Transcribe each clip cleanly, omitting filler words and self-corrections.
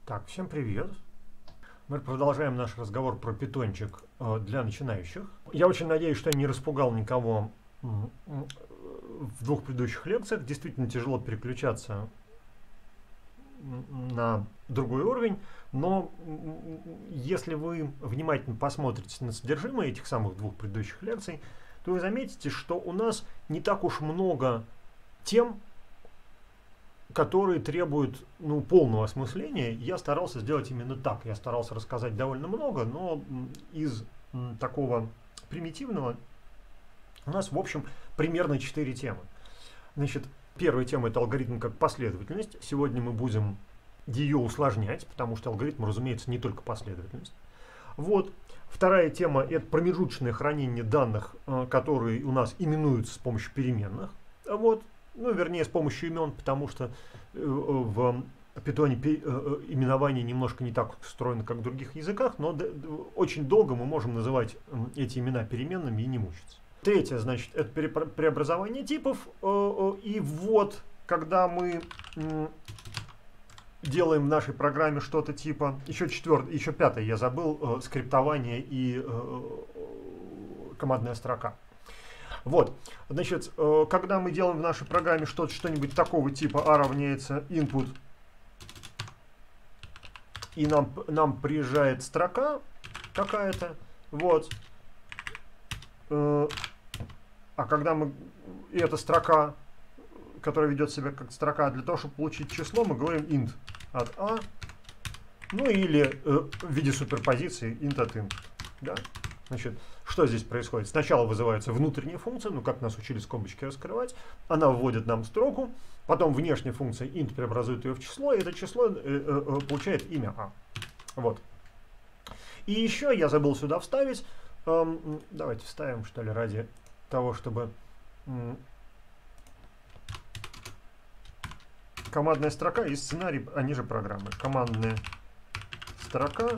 Так, всем привет! Мы продолжаем наш разговор про питончик для начинающих. Я очень надеюсь, что я не распугал никого в двух предыдущих лекциях. Действительно тяжело переключаться на другой уровень, но если вы внимательно посмотрите на содержимое этих самых двух предыдущих лекций, то вы заметите, что у нас не так уж много тем, которые требуют полного осмысления. Я старался сделать именно так. Я старался рассказать довольно много, но из такого примитивного у нас, в общем, примерно 4 темы. Значит, первая тема – это алгоритм как последовательность. Сегодня мы будем ее усложнять, потому что алгоритм, разумеется, не только последовательность. Вот. Вторая тема – это промежуточное хранение данных, которые у нас именуются с помощью переменных. Вот. Вернее, с помощью имен, потому что в Python именование немножко не так устроено, как в других языках, но очень долго мы можем называть эти имена переменными и не мучиться. Третье, значит, это преобразование типов. И вот, когда мы делаем в нашей программе что-то типа, еще пятое я забыл, скриптование и командная строка. Вот, значит, когда мы делаем в нашей программе что-нибудь такого типа a равняется input, и нам приезжает строка какая-то, вот, а когда эта строка, которая ведет себя как строка, для того, чтобы получить число, мы говорим int от a, или в виде суперпозиции int от input, да. Значит, что здесь происходит? Сначала вызывается внутренняя функция, как нас учили скобочки раскрывать, она вводит нам строку, потом внешняя функция int преобразует ее в число, и это число получает имя a. Вот. И еще я забыл сюда вставить, давайте вставим, что ли, ради того, чтобы командная строка и сценарий, они же программы. Командная строка.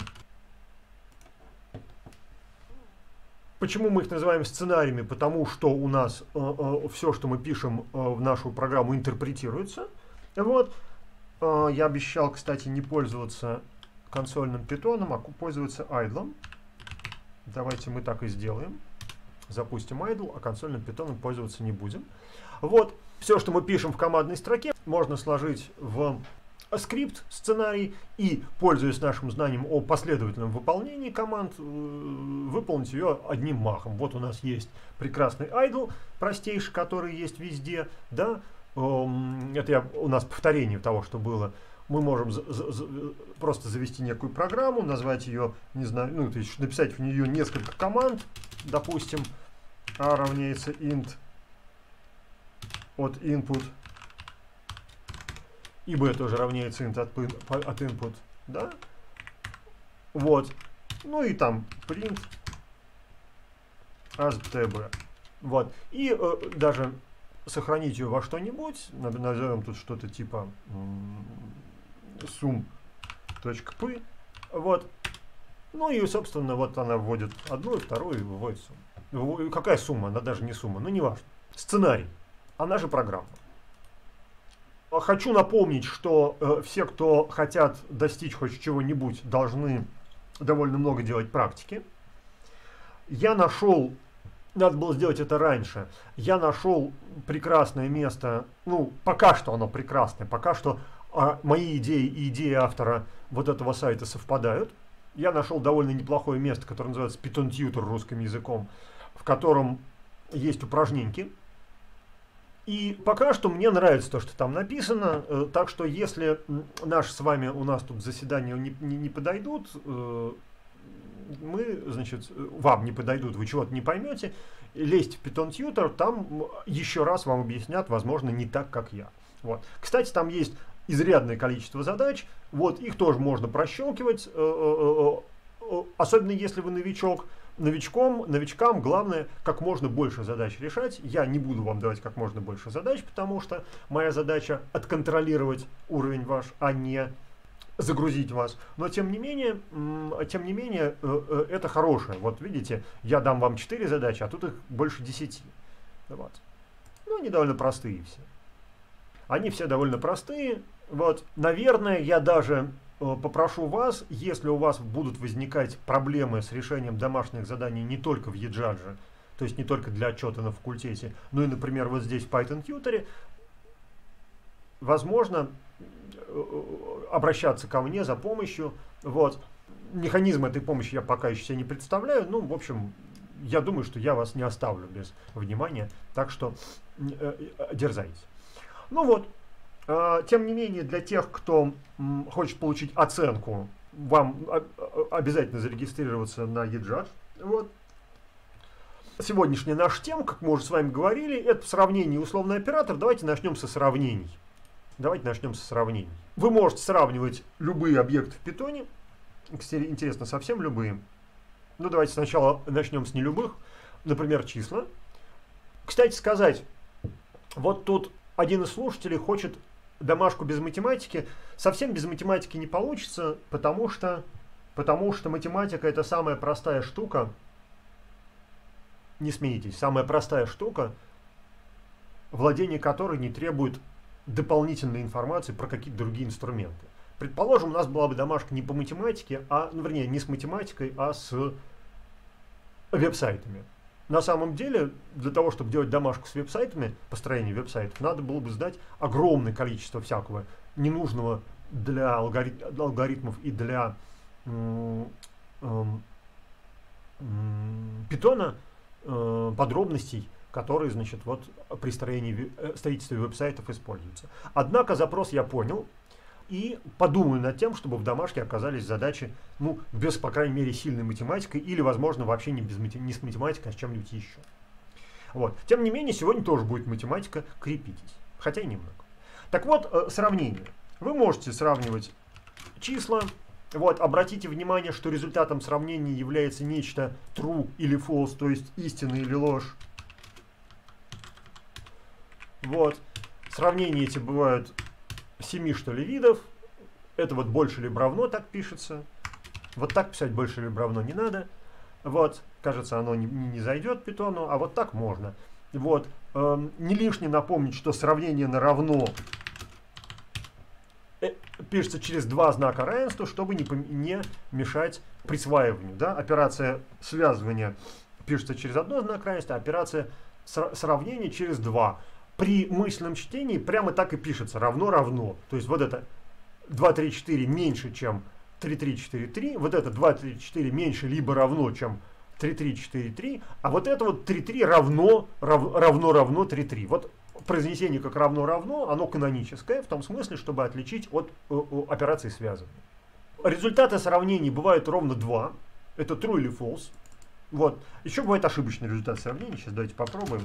Почему мы их называем сценариями? Потому что у нас все, что мы пишем в нашу программу, интерпретируется. Вот. Я обещал, кстати, не пользоваться консольным питоном, а пользоваться idle. Давайте мы так и сделаем. Запустим idle, а консольным питоном пользоваться не будем. Вот. Все, что мы пишем в командной строке, можно сложить в скрипт, сценарий, и, пользуясь нашим знанием о последовательном выполнении команд, выполнить ее одним махом. Вот у нас есть прекрасный idle, простейший, который есть везде. Да? Это у нас повторение того, что было. Мы можем просто завести некую программу, назвать ее, не знаю, то есть написать в нее несколько команд. Допустим, a равняется int от input, и b тоже равняется int от input, да? Вот. И там print as tb. Вот. И даже сохранить ее во что-нибудь, назовем тут что-то типа sum.p. Вот. И, собственно, вот она вводит одну и вторую, и выводит сумму. Какая сумма? Она даже не сумма, не важно. Сценарий. Она же программа. Хочу напомнить, что все, кто хотят достичь хоть чего-нибудь, должны довольно много делать практики. Я нашел, надо было сделать это раньше, я нашел прекрасное место, пока что оно прекрасное, пока что мои идеи и идеи автора вот этого сайта совпадают. Я нашел довольно неплохое место, которое называется Python Tutor русским языком, в котором есть упражненьки. И пока что мне нравится то, что там написано, так что если наши с вами, у нас тут заседания не подойдут, вам не подойдут, вы чего-то не поймете, лезьте в Python Tutor, там еще раз вам объяснят, возможно, не так, как я. Вот. Кстати, там есть изрядное количество задач, вот, их тоже можно прощелкивать, особенно если вы новичок. Новичкам главное как можно больше задач решать. Я не буду вам давать как можно больше задач, потому что моя задача отконтролировать уровень ваш, а не загрузить вас. Но тем не менее это хорошее. Вот видите, я дам вам 4 задачи, а тут их больше 10. Вот. Они довольно простые все. Они все довольно простые. Вот. Наверное, я даже попрошу вас, если у вас будут возникать проблемы с решением домашних заданий не только в eJudge, то есть не только для отчета на факультете, но и, например, вот здесь в Python Tutor, возможно, обращаться ко мне за помощью. Вот. Механизм этой помощи я пока еще себе не представляю. Ну, в общем, я думаю, что я вас не оставлю без внимания. Так что дерзайте. Ну вот. Тем не менее, для тех, кто хочет получить оценку, вам обязательно зарегистрироваться на eJudge. Вот. Сегодняшняя наша тема, как мы уже с вами говорили, это сравнение и условный оператор. Давайте начнем со сравнений. Вы можете сравнивать любые объекты в Python. Кстати, интересно, совсем любые. Ну, давайте сначала начнем с нелюбых. Например, числа. Кстати сказать, вот тут один из слушателей хочет домашку без математики. Совсем без математики не получится, потому что математика — это самая простая штука. Не смейтесь, самая простая штука, владение которой не требует дополнительной информации про какие-то другие инструменты. Предположим, у нас была бы домашка не по математике, вернее, не с математикой, а с веб-сайтами. На самом деле, для того, чтобы делать домашку с веб-сайтами, построение веб-сайтов, надо было бы знать огромное количество всякого ненужного для алгоритмов и для Python подробностей, которые, значит, вот при строительстве веб-сайтов используются. Однако запрос я понял и подумаю над тем, чтобы в домашке оказались задачи, ну, без, по крайней мере, сильной математикой или, возможно, вообще не с математикой, а с чем-нибудь еще. Вот. Тем не менее, сегодня тоже будет математика, крепитесь. Хотя и немного. Так вот, сравнение. Вы можете сравнивать числа. Вот, обратите внимание, что результатом сравнения является нечто true или false, то есть истина или ложь. Вот. Сравнения эти бывают 7, что ли, видов. Это вот больше либо равно так пишется. Вот так писать больше либо равно не надо. Вот. Кажется, оно не зайдет Python, а вот так можно. Вот. Не лишне напомнить, что сравнение на равно пишется через два знака равенства, чтобы не мешать присваиванию. Да? Операция связывания пишется через одно знак равенства, а операция сравнения через два. При мысленном чтении прямо так и пишется: равно-равно. То есть вот это 2, 3, 4 меньше, чем 3, 3, 4, 3. Вот это 2, 3, 4 меньше либо равно, чем 3, 3, 4, 3. А вот это вот 3, 3 равно 3, 3. Вот произнесение как равно-равно, оно каноническое, в том смысле, чтобы отличить от операции связывания. Результаты сравнений бывают ровно два. Это true или false. Вот. Еще бывает ошибочный результат сравнения. Сейчас давайте попробуем.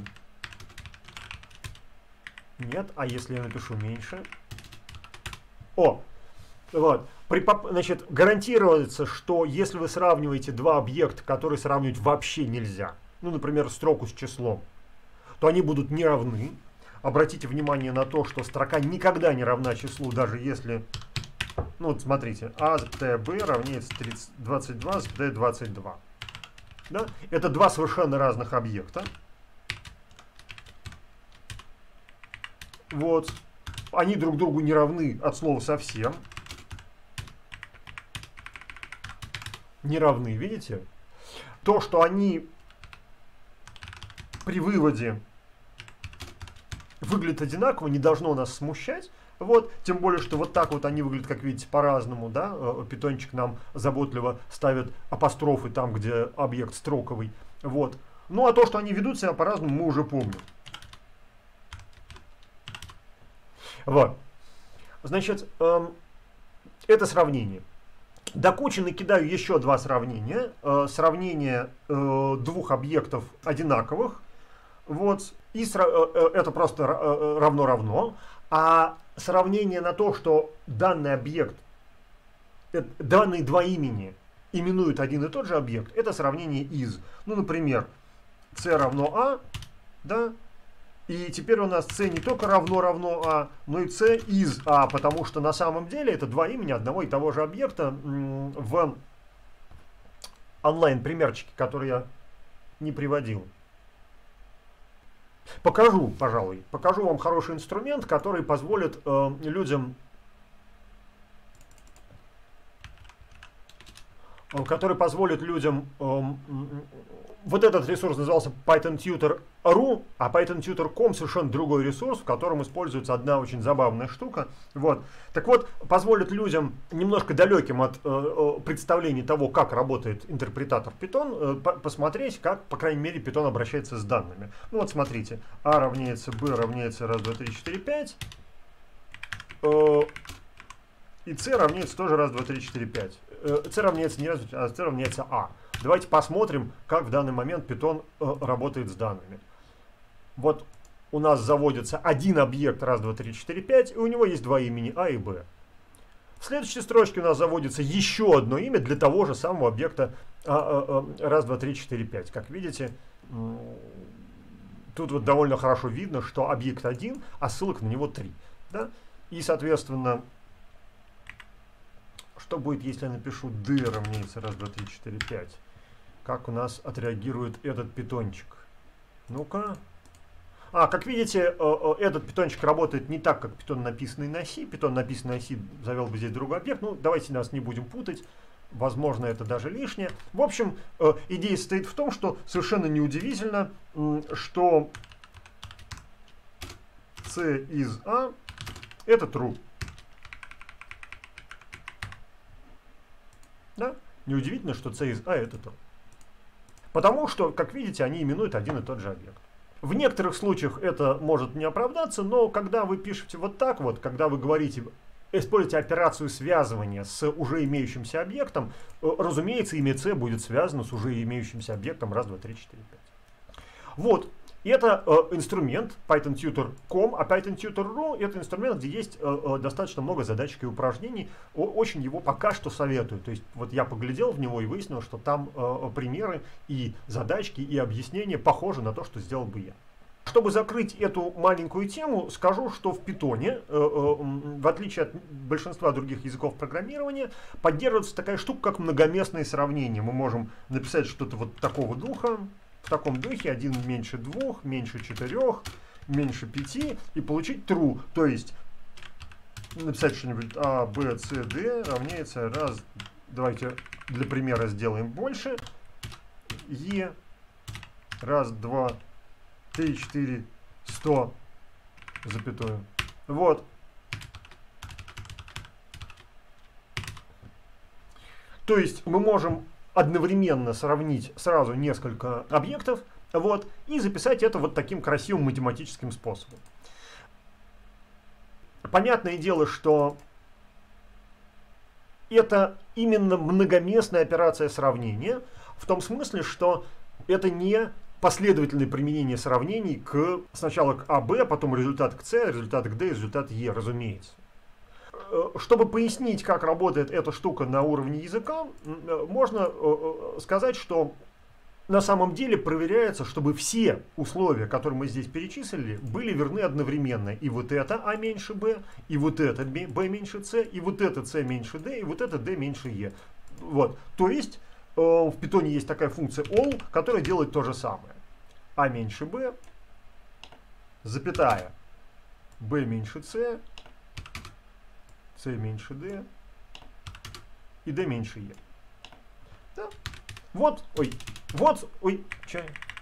Нет, а если я напишу меньше? О! Вот. Значит, гарантируется, что если вы сравниваете два объекта, которые сравнивать вообще нельзя, ну, например, строку с числом, то они будут не равны. Обратите внимание на то, что строка никогда не равна числу, даже если, ну вот смотрите, а_б равняется 22_22. Да? Это два совершенно разных объекта. Вот. Они друг другу не равны от слова совсем. Не равны, видите? То, что они при выводе выглядят одинаково, не должно нас смущать. Вот. Тем более, что вот так вот они выглядят, как видите, по-разному. Да? Питончик нам заботливо ставит апострофы там, где объект строковый. Вот. Ну а то, что они ведут себя по-разному, мы уже помним. Вот. Значит, это сравнение. До кучи накидаю еще два сравнения. Сравнение двух объектов одинаковых. Вот. И это просто равно-равно. А сравнение на то, что данный объект, данные два имени именуют один и тот же объект, это сравнение из. Ну, например, c равно a, да? И теперь у нас c не только равно а, но и c из а, потому что на самом деле это два имени одного и того же объекта. В онлайн-примерчике, который я не приводил. Покажу, пожалуй. Покажу вам хороший инструмент, который позволит людям который позволит людям... Вот этот ресурс назывался Python Tutor.ru, а Python Tutor.com совершенно другой ресурс, в котором используется одна очень забавная штука. Вот. Так вот, позволит людям, немножко далеким от представления того, как работает интерпретатор Python, посмотреть, как, по крайней мере, Python обращается с данными. Ну вот смотрите, a равняется b равняется 1, 2, 3, 4, 5. И c равняется тоже 1, 2, 3, 4, 5. C равняется не 1, а c равняется a. Давайте посмотрим, как в данный момент Python работает с данными. Вот у нас заводится один объект 1, 2, 3, 4, 5, и у него есть два имени a и b. В следующей строчке у нас заводится еще одно имя для того же самого объекта 1, 2, 3, 4, 5. Как видите, тут вот довольно хорошо видно, что объект 1, а ссылок на него 3. Да? И, соответственно, что будет, если я напишу d равняется 1, 2, 3, 4, 5? Как у нас отреагирует этот питончик? Ну-ка. Как видите, этот питончик работает не так, как питон, написанный на C. Питон, написанный на C, завел бы здесь другой объект. Ну, давайте нас не будем путать. Возможно, это даже лишнее. В общем, идея состоит в том, что совершенно неудивительно, что C из A это true. Да? Неудивительно, что C из A это true. Потому что, как видите, они именуют один и тот же объект. В некоторых случаях это может не оправдаться, но когда вы пишете вот так вот, когда вы говорите, используете операцию связывания с уже имеющимся объектом, разумеется, имя C будет связано с уже имеющимся объектом 1, 2, 3, 4, 5. Вот. И это инструмент Python Tutor.com, а Python Tutor.ru это инструмент, где есть достаточно много задачек и упражнений. Очень его пока что советую. То есть вот я поглядел в него и выяснил, что там примеры и задачки, и объяснения похожи на то, что сделал бы я. Чтобы закрыть эту маленькую тему, скажу, что в Python, в отличие от большинства других языков программирования, поддерживается такая штука, как многоместные сравнения. Мы можем написать что-то вот такого духа, в таком духе 1 меньше 2, меньше 4, меньше 5 и получить true. То есть написать что-нибудь a, b, c, d равняется раз. Давайте для примера сделаем больше. e, раз, два, 3, 4, 100, запятую. Вот. То есть мы можем одновременно сравнить сразу несколько объектов, вот, и записать это вот таким красивым математическим способом. Понятное дело, что это именно многоместная операция сравнения, в том смысле, что это не последовательное применение сравнений сначала к А, Б, потом результат к С, результат к Д, результат Е, разумеется. Чтобы пояснить, как работает эта штука на уровне языка, можно сказать, что на самом деле проверяется, чтобы все условия, которые мы здесь перечислили, были верны одновременно. И вот это А меньше Б, и вот это Б меньше С, и вот это С меньше Д, и вот это Д меньше Е. Вот. То есть в Python есть такая функция all, которая делает то же самое. А меньше Б, запятая, Б меньше С, С меньше D и D меньше E. Да. Вот, чай.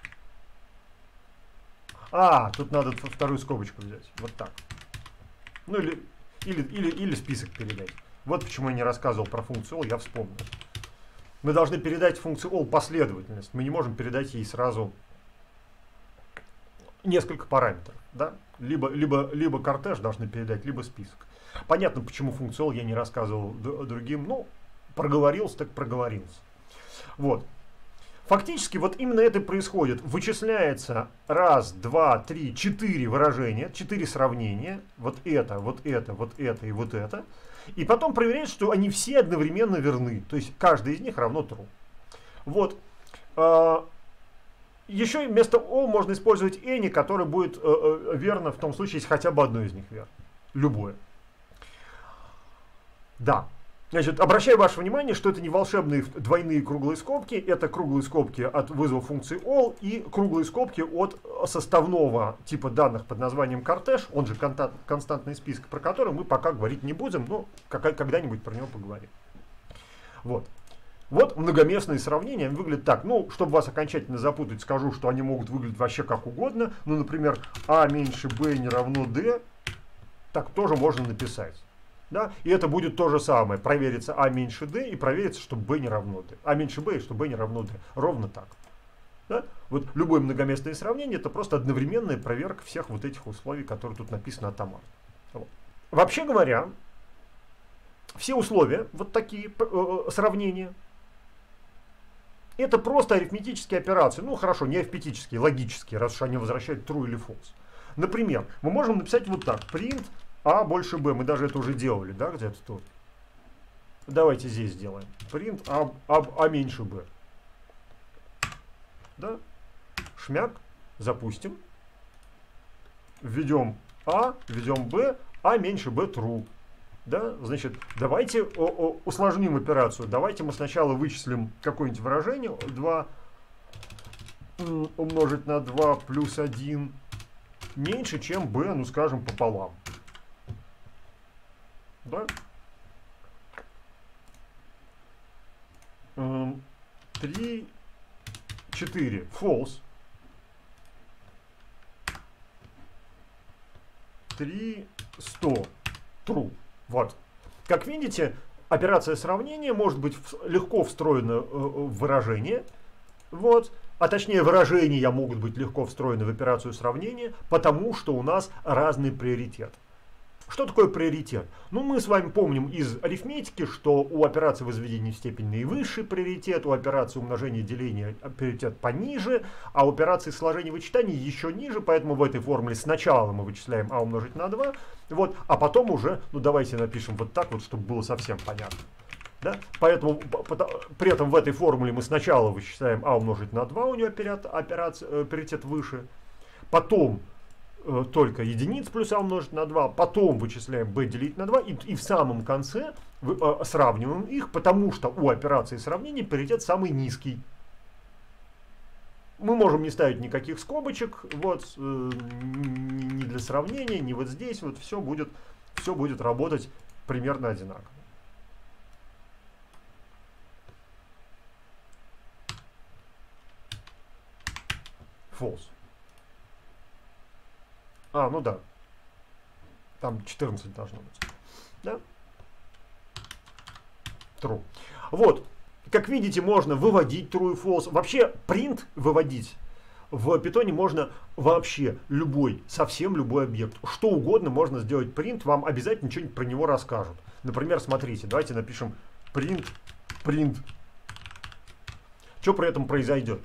Тут надо вторую скобочку взять. Вот так. Ну или список передать. Вот почему я не рассказывал про функцию all, я вспомнил. Мы должны передать функцию all последовательность. Мы не можем передать ей сразу несколько параметров. Да? Либо кортеж должны передать, либо список. Понятно, почему функцию all я не рассказывал другим. Ну, проговорился, так проговорился. Вот. Фактически вот именно это и происходит. Вычисляется 1, 2, 3, 4 выражения, 4 сравнения. Вот это, вот это, вот это и вот это. И потом проверяет, что они все одновременно верны. То есть каждый из них равно true. Вот. Еще вместо all можно использовать any, который будет верно в том случае, если хотя бы одно из них верно. Любое. Да. Значит, обращаю ваше внимание, что это не волшебные двойные круглые скобки, это круглые скобки от вызова функции all и круглые скобки от составного типа данных под названием кортеж, он же константный список, про который мы пока говорить не будем, но когда-нибудь про него поговорим. Вот. Вот многоместные сравнения выглядят так. Ну, чтобы вас окончательно запутать, скажу, что они могут выглядеть вообще как угодно. Ну, например, А меньше Б не равно D. Так тоже можно написать. Да? И это будет то же самое. Проверится А меньше D и проверится, что B не равно D. А меньше B и что B не равно D. Ровно так. Да? Вот любое многоместное сравнение — это просто одновременная проверка всех вот этих условий, которые тут написаны атомарно. Вот. Вообще говоря, все условия, вот такие сравнения, это просто арифметические операции. Ну хорошо, не арифметические, логические, раз уж они возвращают true или false. Например, мы можем написать вот так. Print А больше Б. Мы даже это уже делали, да, где-то тут. Давайте здесь сделаем. Print А меньше Б. Да? Шмяк. Запустим. Введем А, введем Б. А меньше Б true. Да? Значит, давайте усложним операцию. Давайте мы сначала вычислим какое-нибудь выражение. 2 умножить на 2 плюс 1 меньше, чем b, ну скажем, пополам. Да? 3, 4. False. 3, 100. True. Вот. Как видите, операция сравнения может быть легко встроена в выражение. Вот. А точнее, выражения могут быть легко встроены в операцию сравнения, потому что у нас разный приоритет. Что такое приоритет? Ну, мы с вами помним из арифметики, что у операции возведения в степень наивысший приоритет, у операции умножения и деления приоритет пониже, а у операции сложения и вычитания еще ниже, поэтому в этой формуле сначала мы вычисляем А умножить на 2, вот, а потом уже, ну давайте напишем вот так вот, чтобы было совсем понятно. Да? Поэтому при этом в этой формуле мы сначала вычисляем А умножить на 2, у нее приоритет выше, потом только единиц плюс А умножить на 2, потом вычисляем b делить на 2 и в самом конце сравниваем их, потому что у операции сравнения приоритет самый низкий. Мы можем не ставить никаких скобочек, вот, ни для сравнения, ни вот здесь, вот все будет работать примерно одинаково. False. А, ну да. Там 14 должно быть. Да? True. Вот. Как видите, можно выводить true и false. Вообще, print выводить в питоне можно вообще любой, совсем любой объект. Что угодно можно сделать print, вам обязательно что-нибудь про него расскажут. Например, смотрите, давайте напишем print. Что при этом произойдет?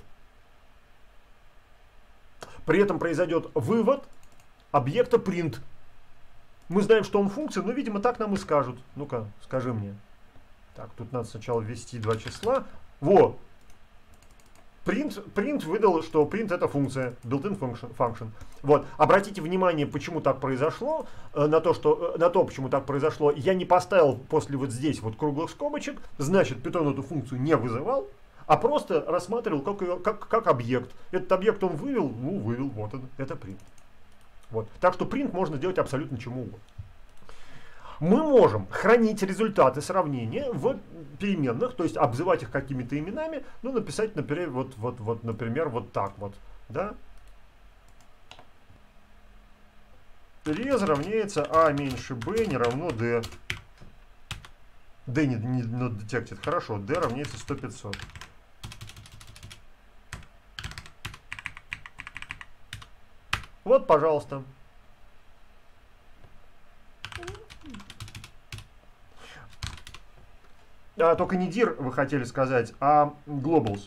При этом произойдет вывод объекта print. Мы знаем, что он функция, но, видимо, так нам и скажут. Ну-ка, скажи мне. Так, тут надо сначала ввести два числа. Во! Print выдал, что print это функция, built-in function. Вот. Обратите внимание, почему так произошло, на то, почему так произошло. Я не поставил после вот здесь вот круглых скобочек, значит, Python эту функцию не вызывал, а просто рассматривал как объект. Этот объект он вывел, ну, вывел, вот он, это print. Вот. Так что print можно делать абсолютно чему угодно. Мы можем хранить результаты сравнения в переменных, то есть обзывать их какими-то именами, ну, написать, например, например, вот так вот. Да? Rez равняется А меньше Б не равно D. D не detected. Хорошо, D равняется 100-500. Вот, пожалуйста. Только не dir вы хотели сказать, а globals.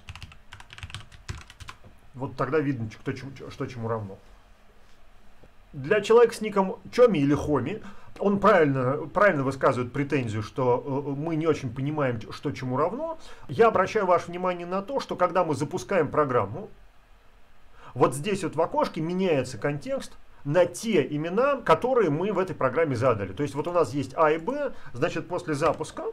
Вот тогда видно, что чему равно. Для человека с ником Чоми или Хоми, он правильно высказывает претензию, что мы не очень понимаем, что чему равно. Я обращаю ваше внимание на то, что когда мы запускаем программу, вот здесь вот в окошке меняется контекст на те имена, которые мы в этой программе задали. То есть вот у нас есть А и Б, значит после запуска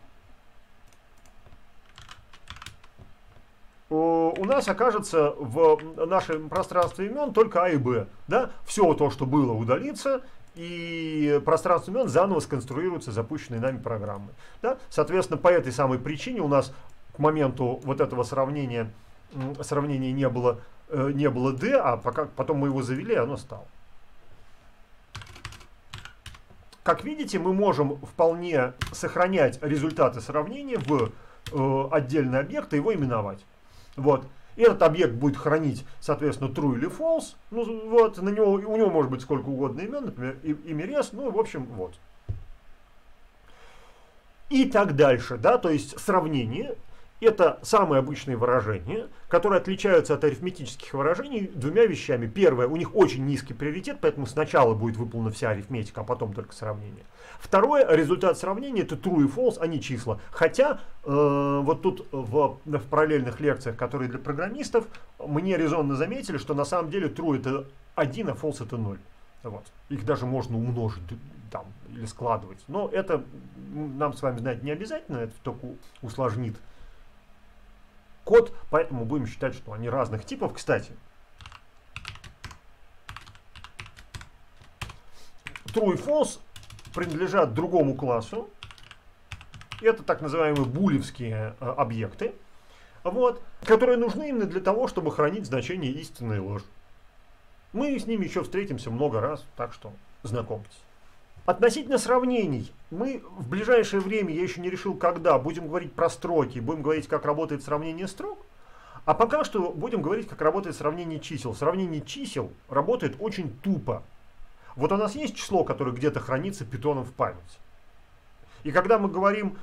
у нас окажется в нашем пространстве имен только А и Б. Да? Все то, что было, удалится, и пространство имен заново сконструируется запущенной нами программой. Да? Соответственно, по этой самой причине у нас к моменту вот этого сравнения не было d, а потом мы его завели, и оно стало. Как видите, мы можем вполне сохранять результаты сравнения в отдельный объект и его именовать. Вот. И этот объект будет хранить, соответственно, true или false. Ну, вот, у него может быть сколько угодно имен, например, имя res, ну, в общем, вот. И так дальше, да, то есть сравнение — это самые обычные выражения, которые отличаются от арифметических выражений двумя вещами. Первое, у них очень низкий приоритет, поэтому сначала будет выполнена вся арифметика, а потом только сравнение. Второе, результат сравнения — это true и false, а не числа. Хотя вот тут в параллельных лекциях, которые для программистов, мне резонно заметили, что на самом деле true — это 1, а false — это 0. Вот. Их даже можно умножить там, или складывать. Но это нам с вами знать не обязательно, это только усложнит код, поэтому будем считать, что они разных типов. Кстати, true и false принадлежат другому классу. Это так называемые булевские объекты, вот, которые нужны именно для того, чтобы хранить значение истины и ложь. Мы с ними еще встретимся много раз, так что знакомьтесь. Относительно сравнений, мы в ближайшее время, я еще не решил когда, будем говорить про строки, будем говорить, как работает сравнение строк, а пока что будем говорить, как работает сравнение чисел. Сравнение чисел работает очень тупо. Вот у нас есть число, которое где-то хранится питоном в память. И когда мы говорим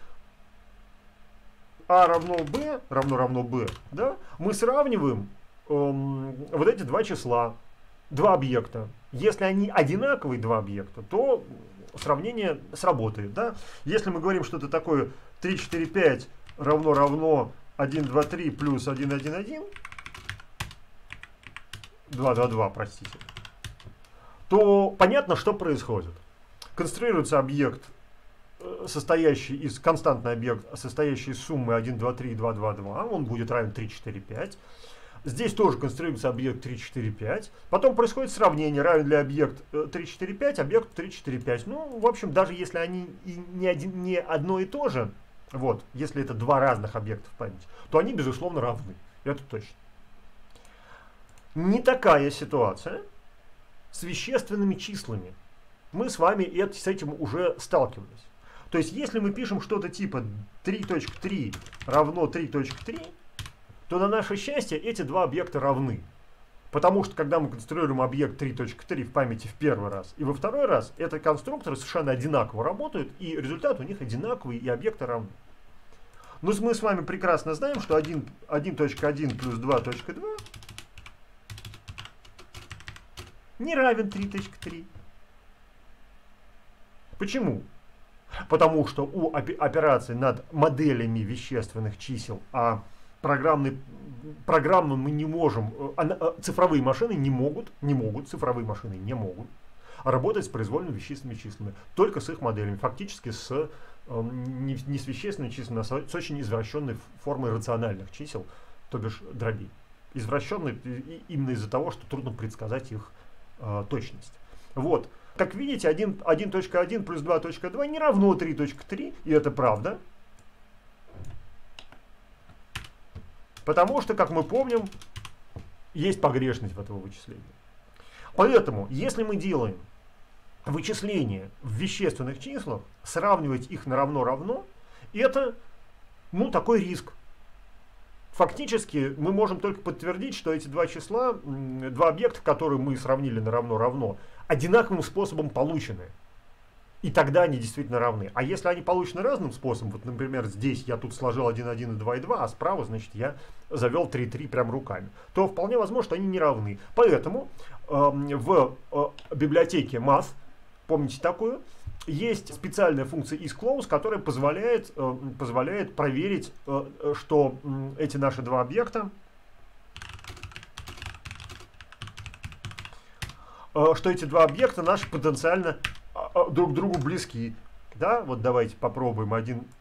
а равно b, да, мы сравниваем вот эти два числа, два объекта. Если они одинаковые, два объекта, то сравнение сработает. Да? Если мы говорим что-то такое 3, 4, 5 равно 1, 2, 3 плюс 1, 1, 1, 2, 2, 2, простите, то понятно, что происходит. Конструируется объект, константный объект, состоящий из суммы 1, 2, 3, 2, 2, 2, он будет равен 3, 4, 5. Здесь тоже конструируется объект 3, 4, 5. Потом происходит сравнение, равен ли объект 3, 4, 5, объект 3, 4, 5. Ну, в общем, даже если они и не одно и то же, вот, если это два разных объекта в памяти, то они, безусловно, равны. Это точно. Не такая ситуация с вещественными числами. Мы с вами с этим уже сталкивались. То есть, если мы пишем что-то типа 3.3 равно 3.3, то на наше счастье эти два объекта равны. Потому что, когда мы конструируем объект 3.3 в памяти в первый раз и во второй раз, эти конструкторы совершенно одинаково работают, и результат у них одинаковый, и объекты равны. Но мы с вами прекрасно знаем, что 1.1 плюс 2.2 не равен 3.3. Почему? Потому что у операций над моделями вещественных чисел, программы мы не можем, цифровые машины не могут работать с произвольными вещественными числами, только с их моделями, фактически не с вещественными числами, а с очень извращенной формой рациональных чисел, то бишь дробей. Извращенной именно из-за того, что трудно предсказать их точность. Вот. Как видите, 1.1 плюс 2.2 не равно 3.3, и это правда. Потому что, как мы помним, есть погрешность в этом вычислении. Поэтому, если мы делаем вычисления в вещественных числах, сравнивать их на равно-равно, это, такой риск. Фактически, мы можем только подтвердить, что эти два числа, два объекта, которые мы сравнили на равно-равно, одинаковым способом получены. И тогда они действительно равны. А если они получены разным способом, вот, например, здесь я тут сложил 1,1 и 2,2, а справа, значит, я завел 3,3 прям руками, то вполне возможно, что они не равны. Поэтому в библиотеке Math, помните такую, есть специальная функция isClose, которая позволяет проверить, что эти наши два объекта, наши потенциально друг к другу близки. Да, вот давайте попробуем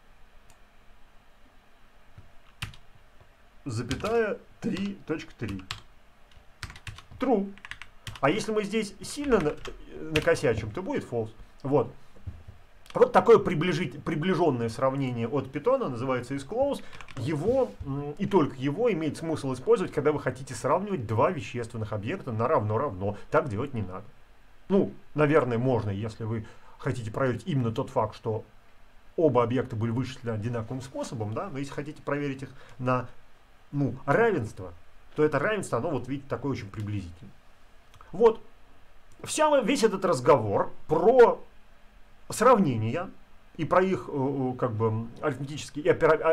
1,3.3. True. А если мы здесь сильно накосячим, то будет false. Вот. Вот такое приближенное сравнение от Python называется isClose. Его, и только его, имеет смысл использовать, когда вы хотите сравнивать два вещественных объекта на равно-равно. Так делать не надо. Ну, наверное, можно, если вы хотите проверить именно тот факт, что оба объекта были вычислены одинаковым способом, да, но если хотите проверить их на равенство, то это равенство, оно, вот видите, такое очень приблизительное. Вот. Весь этот разговор про сравнения и про их как бы арифметические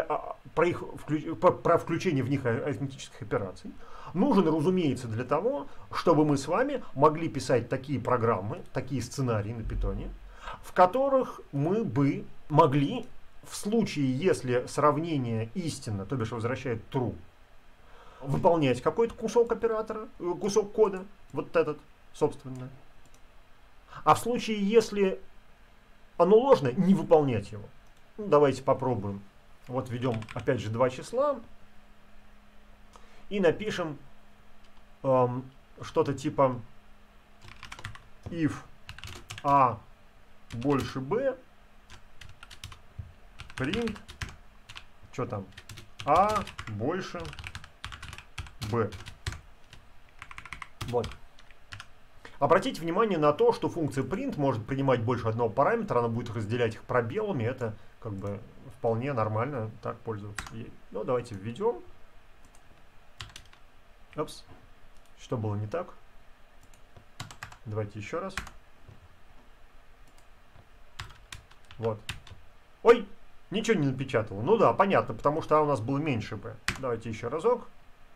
про включение в них арифметических операций нужен, разумеется, для того, чтобы мы с вами могли писать такие программы, такие сценарии на питоне, в которых мы бы могли, в случае, если сравнение истинно, то бишь возвращает true, выполнять какой-то кусок оператора, кусок кода, вот этот, собственно. А в случае, если оно ложное, не выполнять его. Ну, давайте попробуем. Вот введем, опять же, два числа. И напишем что-то типа if a больше b, print, что там, a больше b. Вот. Обратите внимание на то, что функция print может принимать больше одного параметра, она будет разделять их пробелами, это как бы вполне нормально так пользоваться ей. Ну, давайте введем. Опс. Что было не так? Давайте еще раз. Вот. Ой, ничего не напечатало. Ну да, понятно, потому что у нас было меньше b. Давайте еще разок.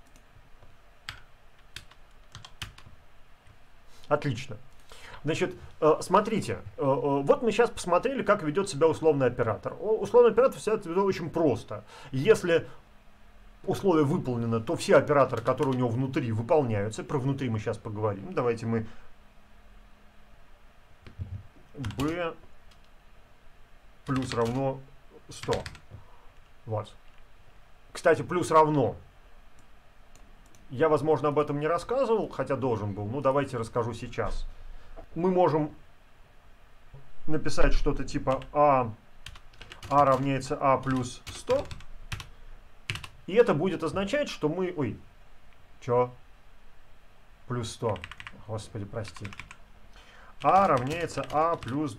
Отлично. Значит, смотрите, вот мы сейчас посмотрели, как ведет себя условный оператор. Условный оператор себя ведет очень просто. Если условие выполнено, то все операторы, которые у него внутри, выполняются. Про внутри мы сейчас поговорим. Давайте мы b плюс равно 100. Вот. Кстати, плюс равно. Я, возможно, об этом не рассказывал, хотя должен был. Ну, давайте расскажу сейчас. Мы можем написать что-то типа а равняется а плюс 100. И это будет означать, что мы... Ой, что? Плюс 100. Господи, прости. А равняется а плюс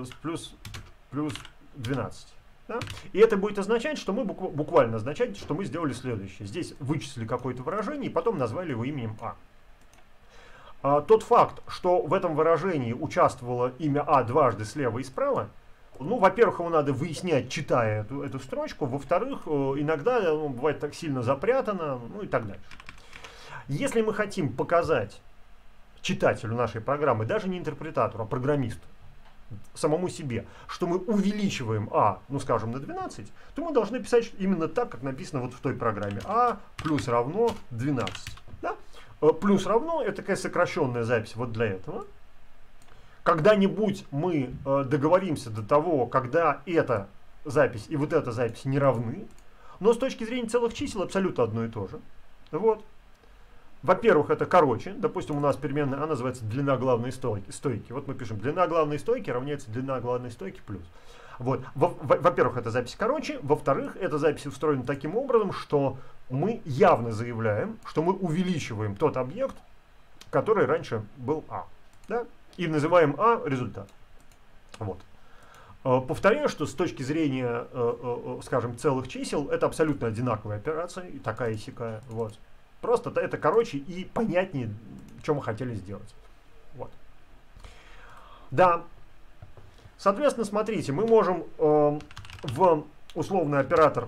12. Да? И это будет означать, что мы буквально означать, что мы сделали следующее. Здесь вычислили какое-то выражение и потом назвали его именем А. Тот факт, что в этом выражении участвовало имя А дважды слева и справа, ну, во-первых, его надо выяснять, читая эту строчку, во-вторых, иногда бывает так сильно запрятано, ну и так дальше. Если мы хотим показать читателю нашей программы, даже не интерпретатору, а программисту, самому себе, что мы увеличиваем а, ну скажем, на 12, то мы должны писать именно так, как написано вот в той программе. А плюс равно 12. Да? Плюс равно, это такая сокращенная запись вот для этого. Когда-нибудь мы договоримся до того, когда эта запись и вот эта запись не равны, но с точки зрения целых чисел абсолютно одно и то же. Вот. Во-первых, это короче. Допустим, у нас переменная А называется длина главной стойки. Вот мы пишем длина главной стойки равняется длина главной стойки плюс. Вот. Во-первых, эта запись короче. Во-вторых, эта запись устроена таким образом, что мы явно заявляем, что мы увеличиваем тот объект, который раньше был А. Да? И называем А результат. Вот. Повторяю, что с точки зрения, скажем, целых чисел, это абсолютно одинаковая операция, и такая, и сякая. Вот. Просто это короче и понятнее, что мы хотели сделать. Вот. Да. Соответственно, смотрите, мы можем в условный оператор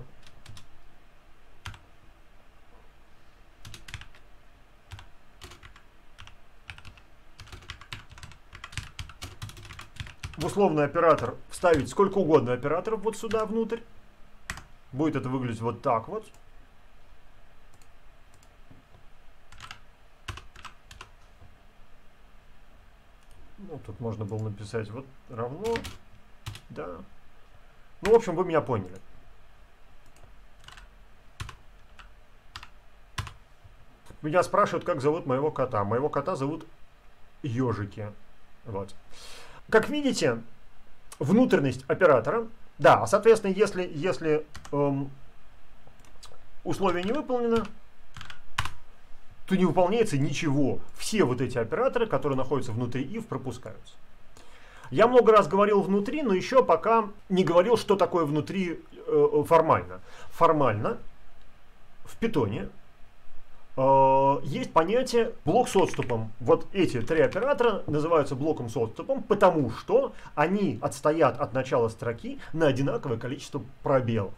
вставить сколько угодно операторов вот сюда внутрь. Будет это выглядеть вот так вот. Ну, тут можно было написать вот равно, да. Ну, в общем, вы меня поняли. Меня спрашивают, как зовут моего кота. Моего кота зовут Ежики. Вот. Как видите, внутренность оператора. Да, соответственно, если условие не выполнено, то не выполняется ничего. Все вот эти операторы, которые находятся внутри if, пропускаются. Я много раз говорил внутри, но еще пока не говорил, что такое внутри формально. Формально в Python есть понятие блок с отступом. Вот эти три оператора называются блоком с отступом, потому что они отстоят от начала строки на одинаковое количество пробелов.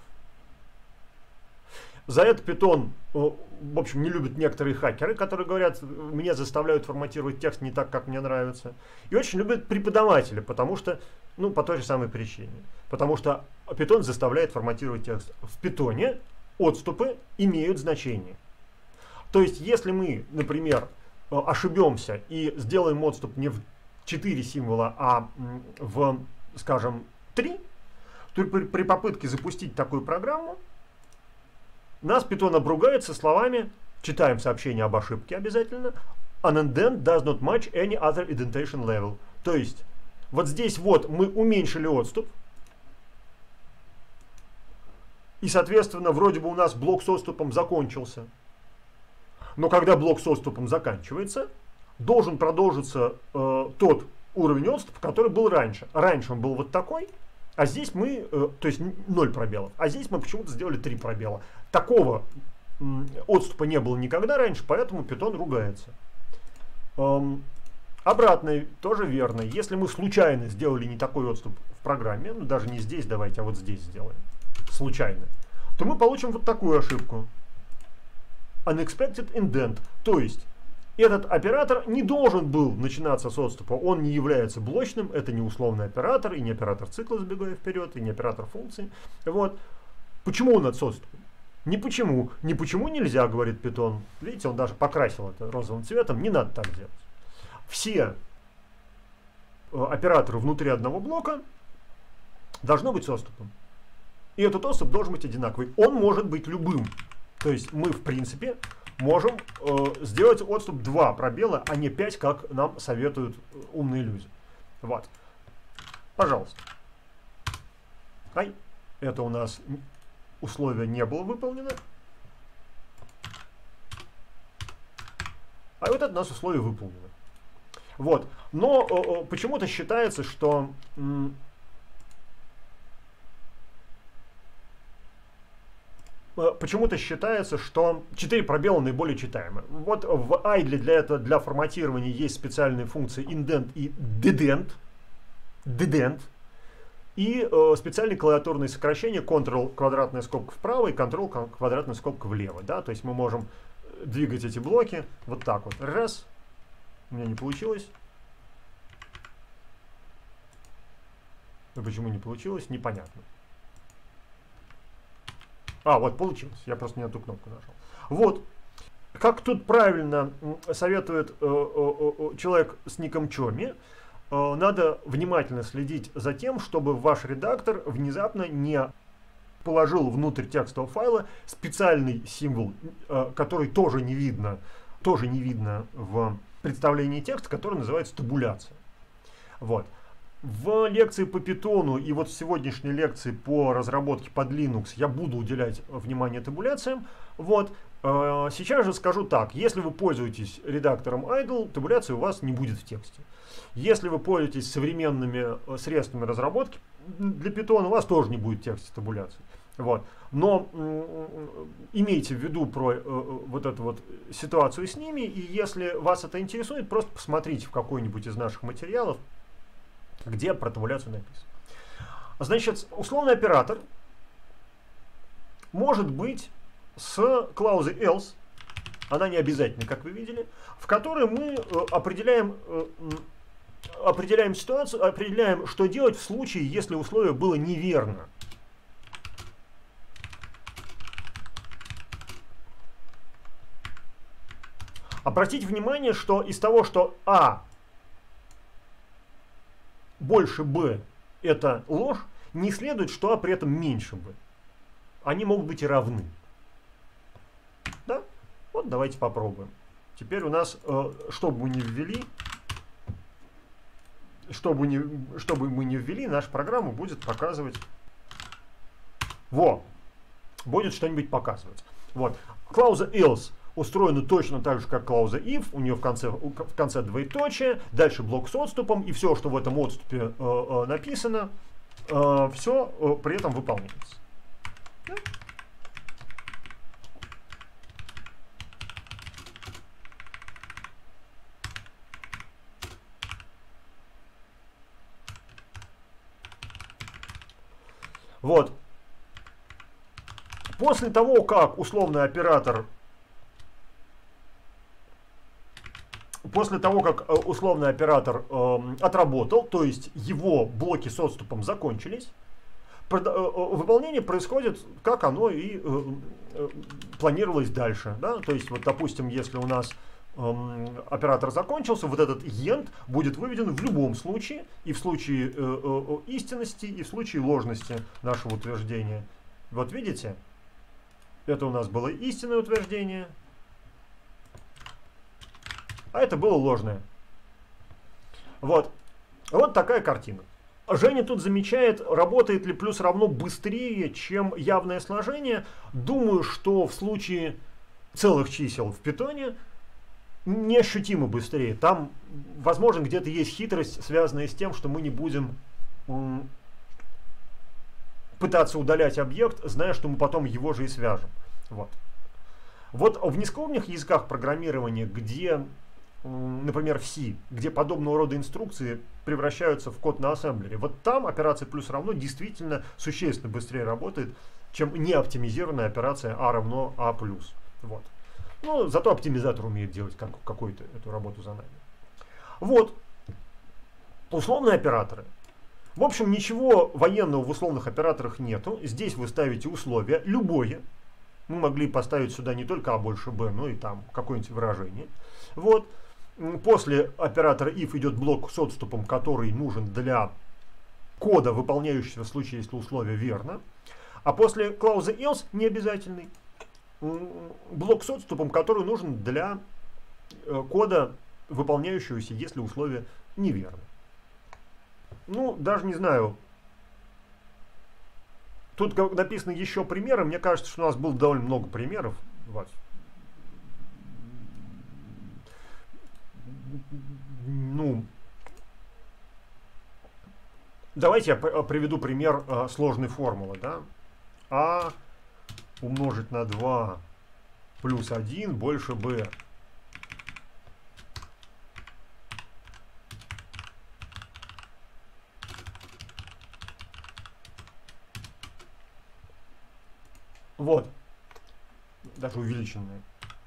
За это Python, в общем, не любят некоторые хакеры, которые говорят, меня заставляют форматировать текст не так, как мне нравится. И очень любят преподаватели, потому что, ну, по той же самой причине. Потому что Python заставляет форматировать текст. В Python отступы имеют значение. То есть, если мы, например, ошибемся и сделаем отступ не в 4 символа, а в, скажем, 3, то при попытке запустить такую программу, нас Python обругает со словами, читаем сообщение об ошибке обязательно, an indent does not match any other indentation level. То есть, вот здесь вот мы уменьшили отступ, и, соответственно, вроде бы у нас блок с отступом закончился. Но когда блок с отступом заканчивается, должен продолжиться тот уровень отступа, который был раньше. Раньше он был вот такой, а здесь мы, то есть 0 пробелов, а здесь мы почему-то сделали 3 пробела. Такого отступа не было никогда раньше, поэтому Python ругается. Обратно тоже верно. Если мы случайно сделали не такой отступ в программе, ну даже не здесь давайте, а вот здесь сделаем, случайно, то мы получим вот такую ошибку. Unexpected indent. То есть, этот оператор не должен был начинаться с отступа. Он не является блочным, это не условный оператор, и не оператор цикла, забегая вперед, и не оператор функции. Вот. Почему он от отступом? Не почему. Не почему нельзя, говорит Python. Видите, он даже покрасил это розовым цветом. Не надо так делать. Все операторы внутри одного блока должны быть с отступом. И этот отступ должен быть одинаковый. Он может быть любым. То есть мы, в принципе, можем сделать отступ 2 пробела, а не 5, как нам советуют умные люди. Вот. Пожалуйста. Ай, это у нас условие не было выполнено. А вот это у нас условие выполнено. Вот. Но почему-то считается, что... Почему-то считается, что 4 пробела наиболее читаемы. Вот в idle для форматирования есть специальные функции indent и dedent. И специальные клавиатурные сокращения Ctrl квадратная скобка вправо и Ctrl квадратная скобка влево. Да? То есть мы можем двигать эти блоки вот так вот. Раз. У меня не получилось. Но почему не получилось, непонятно. А, вот получилось. Я просто не на ту кнопку нажал. Вот. Как тут правильно советует человек с ником Чоми, надо внимательно следить за тем, чтобы ваш редактор внезапно не положил внутрь текстового файла специальный символ, который тоже не видно в представлении текста, который называется табуляция. Вот. В лекции по Python и вот в сегодняшней лекции по разработке под Linux я буду уделять внимание табуляциям. Вот. Сейчас же скажу так. Если вы пользуетесь редактором idle, табуляции у вас не будет в тексте. Если вы пользуетесь современными средствами разработки для Python, у вас тоже не будет в тексте табуляции. Вот. Но имейте в виду про вот эту вот ситуацию с ними. И если вас это интересует, просто посмотрите в какой-нибудь из наших материалов, где про табуляцию написано. Значит, условный оператор может быть с клаузой else, она не обязательна, как вы видели, в которой мы определяем ситуацию, определяем, что делать в случае, если условие было неверно. Обратите внимание, что из того, что А больше Б это ложь, не следует, что А при этом меньше Б. Они могут быть и равны. Да? Вот давайте попробуем. Теперь у нас, что бы мы ни ввели, чтобы мы не ввели, наша программа будет показывать. Будет что-нибудь показывать. Вот. Клауза else устроена точно так же, как клауза if. У нее в конце двоеточие, дальше блок с отступом, и все, что в этом отступе написано, все при этом выполняется. Да? Вот. После того, как условный оператор отработал, то есть его блоки с отступом закончились, выполнение происходит, как оно и планировалось дальше. Да? То есть, вот, допустим, если у нас оператор закончился, вот этот end будет выведен в любом случае, и в случае истинности, и в случае ложности нашего утверждения. Вот видите, это у нас было истинное утверждение, а это было ложное. Вот такая картина. Женя тут замечает, работает ли плюс равно быстрее, чем явное сложение. Думаю, что в случае целых чисел в питоне неощутимо быстрее. Там, возможно, где-то есть хитрость, связанная с тем, что мы не будем пытаться удалять объект, зная, что мы потом его же и свяжем. Вот в низкоуровневых языках программирования, где, например, в C, где подобного рода инструкции превращаются в код на ассемблере, вот там операция плюс равно действительно существенно быстрее работает, чем неоптимизированная операция А равно А плюс. Вот. Но зато оптимизатор умеет делать какую-то эту работу за нами. Вот. Условные операторы. В общем, ничего военного в условных операторах нету. Здесь вы ставите условие, любое. Мы могли поставить сюда не только А больше Б, но и там какое-нибудь выражение. Вот. После оператора if идет блок с отступом, который нужен для кода, выполняющегося в случае, если условие верно. А после клаузы else необязательный блок с отступом, который нужен для кода, выполняющегося, если условие неверно. Ну, даже не знаю. Тут написано еще примеры. Мне кажется, что у нас было довольно много примеров. Ну, давайте я приведу пример сложной формулы. Да? А умножить на 2 плюс 1 больше b. Вот. Даже увеличенное.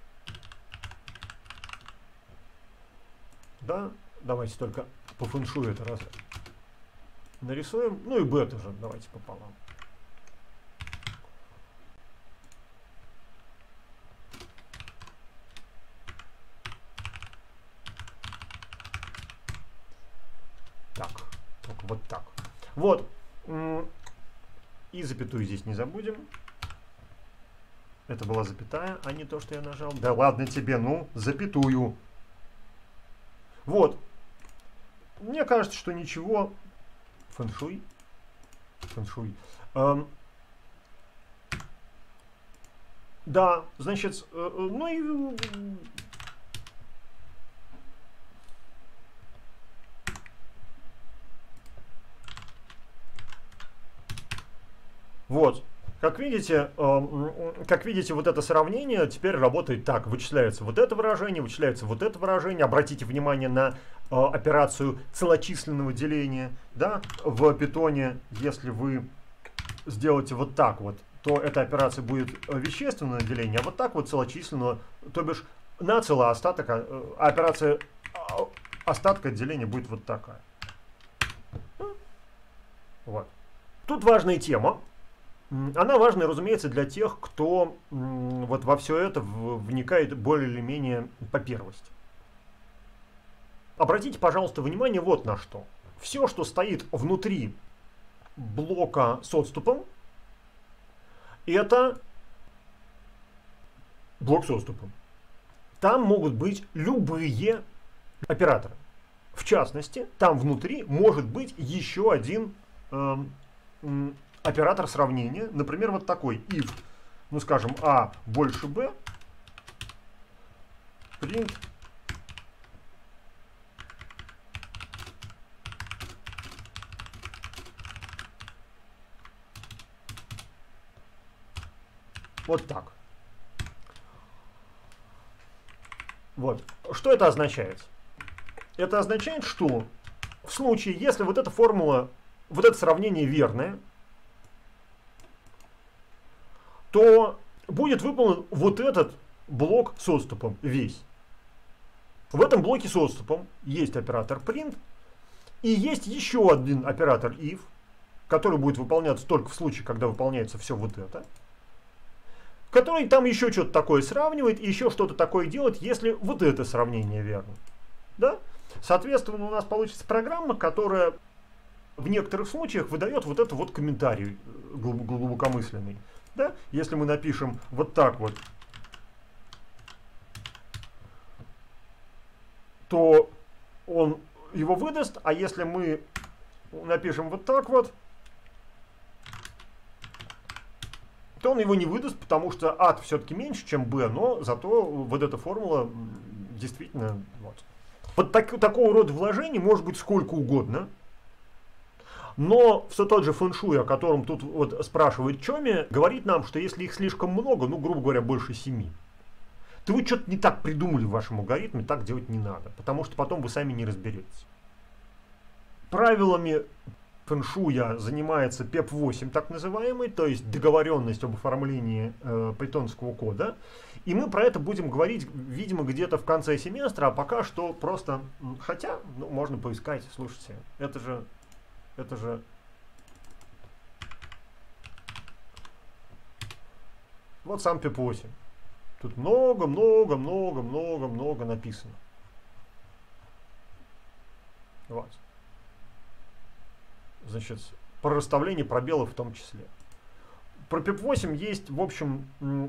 Да, давайте только по фэншую это раз нарисуем. Ну и b тоже давайте пополам. Так, только вот так. Вот. И запятую здесь не забудем. Это была запятая, а не то, что я нажал. Да ладно тебе, ну, запятую. Вот. Мне кажется, что ничего. Фэншуй. Фэншуй. Да, значит, ну и... Вот. Как видите, вот это сравнение теперь работает так. Вычисляется вот это выражение, вычисляется вот это выражение. Обратите внимание на операцию целочисленного деления. Да? В питоне, если вы сделаете вот так вот, то эта операция будет вещественное деление, а вот так вот целочисленного, то бишь на целоостаток, а операция остатка деления будет вот такая. Вот. Тут важная тема. Она важна, разумеется, для тех, кто вот во все это вникает более или менее по первости. Обратите, пожалуйста, внимание вот на что. Все, что стоит внутри блока с отступом, это блок с отступом. Там могут быть любые операторы. В частности, там внутри может быть еще один оператор сравнения. Например, вот такой if, ну скажем, a больше b, print вот так. Вот. Что это означает? Это означает, что в случае, если вот эта формула, вот это сравнение верное, то будет выполнен вот этот блок с отступом весь. В этом блоке с отступом есть оператор print и есть еще один оператор if, который будет выполняться только в случае, когда выполняется все вот это, который там еще что-то такое сравнивает и еще что-то такое делает, если вот это сравнение верно. Да? Соответственно, у нас получится программа, которая в некоторых случаях выдает вот этот вот комментарий глубокомысленный. Да? Если мы напишем вот так вот, то он его выдаст, а если мы напишем вот так вот, то он его не выдаст, потому что а все-таки меньше, чем b, но зато вот эта формула действительно... Вот такого рода вложений может быть сколько угодно, но все тот же фэншуй, о котором тут вот спрашивает Чоми, говорит нам, что если их слишком много, ну, грубо говоря, больше 7, то вы что-то не так придумали в вашем алгоритме, так делать не надо, потому что потом вы сами не разберетесь. Правилами фэншуя занимается PEP8, так называемый, то есть договоренность об оформлении питонского кода. И мы про это будем говорить, видимо, где-то в конце семестра, а пока что просто, хотя, ну, можно поискать, слушайте, это же, вот сам PEP8. Тут много написано. Вот. Значит, про расставление пробелов в том числе. Про PEP8 есть, в общем,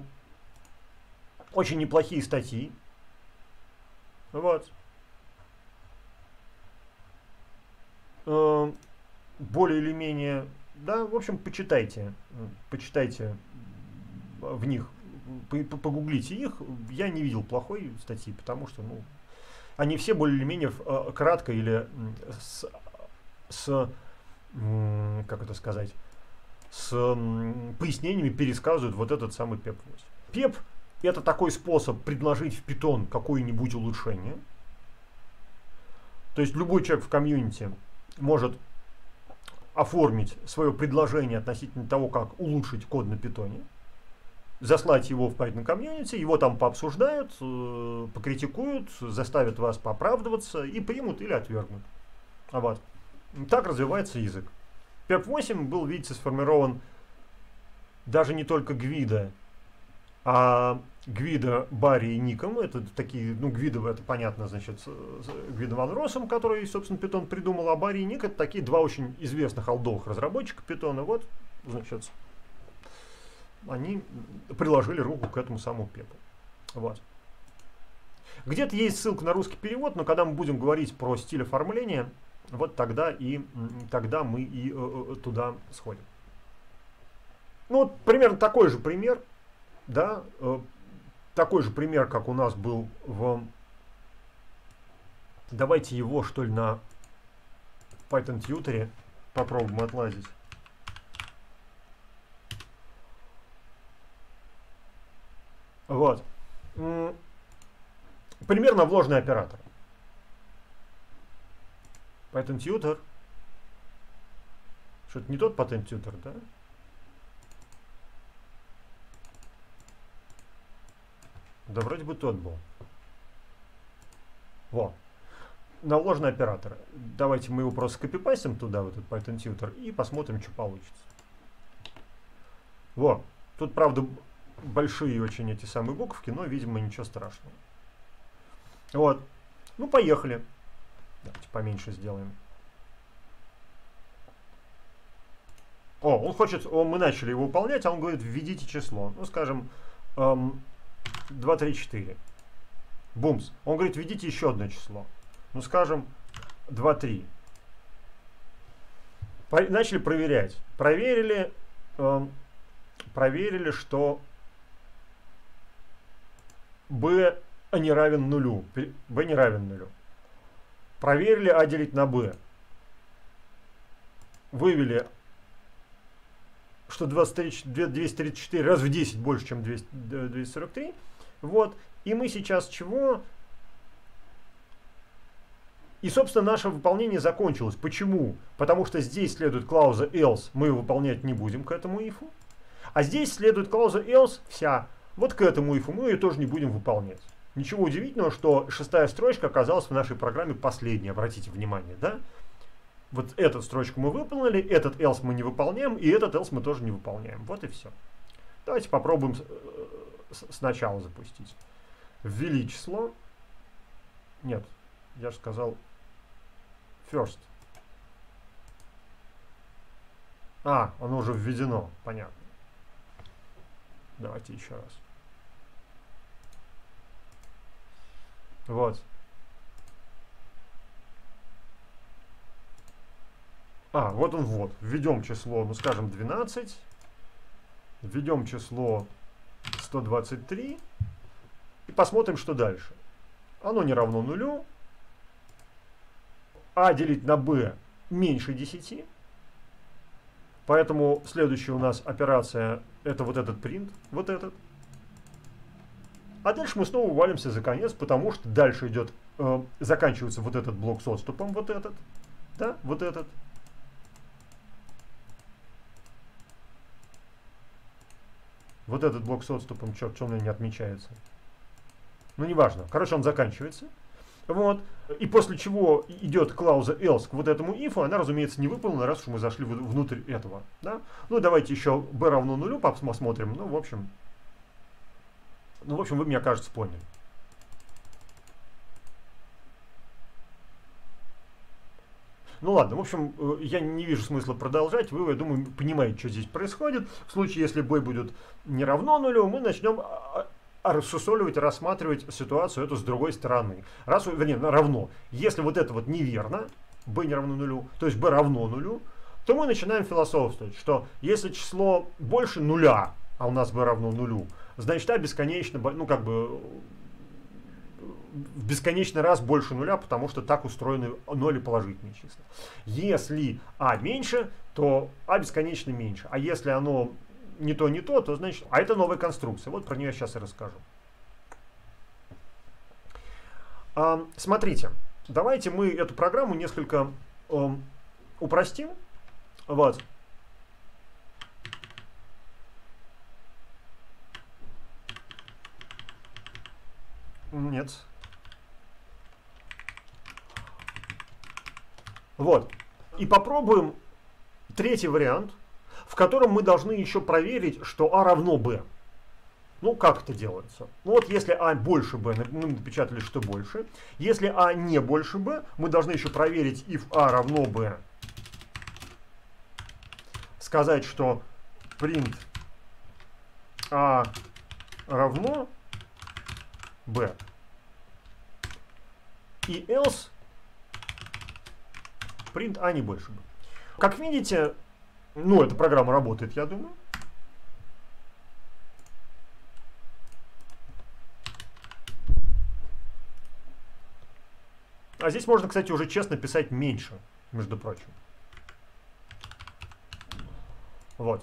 очень неплохие статьи. Вот. Более или менее, да, в общем, почитайте в них, погуглите их. Я не видел плохой статьи, потому что, ну, они все более или менее кратко или как это сказать, с пояснениями пересказывают вот этот самый PEP8. PEP — это такой способ предложить в Python какое-нибудь улучшение. То есть любой человек в комьюнити может оформить свое предложение относительно того, как улучшить код на Python, заслать его в Python комьюнити, его там пообсуждают, покритикуют, заставят вас пооправдываться и примут или отвергнут. Вот. Так развивается язык. PEP8 был, видите, сформирован даже не только Гвидо, а Гвидо, Барри и Ником. Это такие, ну, Гвидо, это понятно, значит, Гвидо Ван Россом, который, собственно, Python придумал, а Барри и Ник — это такие два очень известных олдовых разработчика Python. Вот, значит, они приложили руку к этому самому PEP. Вот. Где-то есть ссылка на русский перевод, но когда мы будем говорить про стиль оформления, вот тогда мы и туда сходим. Ну, вот примерно такой же пример, да, такой же пример, как у нас был в... Давайте его, что ли, на Python Tutor попробуем отладить. Вот. Примерно вложенный оператор. Python Tutor. Что-то не тот Python Tutor, да? Да вроде бы тот был. Во. Наложенный оператор. Давайте мы его просто скопипастим туда, в этот Python Tutor, и посмотрим, что получится. Во. Тут, правда, большие очень эти самые буковки, но, видимо, ничего страшного. Вот. Ну, поехали. Давайте поменьше сделаем. О, он хочет, мы начали его выполнять, а он говорит, введите число. Ну, скажем, 2, 3, 4. Бумс. Он говорит, введите еще одно число. Ну, скажем, 2, 3. Начали проверять. Проверили, что b не равен нулю. b не равен нулю. Проверили а делить на b. Вывели, что 234 раз в 10 больше, чем 243. Вот. И мы сейчас чего? И, собственно, наше выполнение закончилось. Почему? Потому что здесь следует клауза else, мы выполнять не будем к этому ифу. А здесь следует клауза else вся. Вот к этому ифу мы ее тоже не будем выполнять. Ничего удивительного, что 6-я строчка оказалась в нашей программе последней. Обратите внимание, да? Вот эту строчку мы выполнили, этот else мы не выполняем, и этот else мы тоже не выполняем. Вот и все. Давайте попробуем сначала запустить. Ввели число. Нет, я же сказал first. А, оно уже введено, понятно. Давайте еще раз. Вот. А, вот он ввод. Введем число, ну скажем, 12. Введем число 123. И посмотрим, что дальше. Оно не равно нулю. А делить на b меньше 10. Поэтому следующая у нас операция это вот этот print, вот этот. А дальше мы снова валимся за конец, потому что дальше идет, заканчивается вот этот блок с отступом, вот этот, да, вот этот. Вот этот блок с отступом, что у меня не отмечается. Ну, неважно. Короче, он заканчивается. Вот. И после чего идет клауза else к вот этому if, она, разумеется, не выполнена, раз уж мы зашли внутрь этого. Да? Ну, давайте еще b равно нулю посмотрим. Ну, в общем, вы, мне кажется, поняли. Ну ладно, в общем, я не вижу смысла продолжать. Вы, я думаю, понимаете, что здесь происходит. В случае, если b будет не равно нулю, мы начнем рассусоливать, рассматривать ситуацию эту с другой стороны. Вернее, равно. Если вот это вот неверно, b не равно нулю, то есть b равно нулю, то мы начинаем философствовать, что если число больше нуля, а у нас b равно нулю, значит а бесконечно, ну как бы в бесконечный раз больше нуля, потому что так устроены ноли положительные числа. Если а меньше, то а бесконечно меньше. А если оно не то, то значит... А это новая конструкция. Вот про нее я сейчас и расскажу. Смотрите, давайте мы эту программу несколько упростим. Вот. Нет. Вот. И попробуем третий вариант, в котором мы должны еще проверить, что а равно b. Ну, как это делается? Ну, вот если а больше b, мы напечатали, что больше. Если а не больше b, мы должны еще проверить if a равно b. Сказать, что print a равно b. И else print a не больше b. Как видите, ну, эта программа работает, я думаю. А здесь можно, кстати, уже честно писать меньше, между прочим. Вот.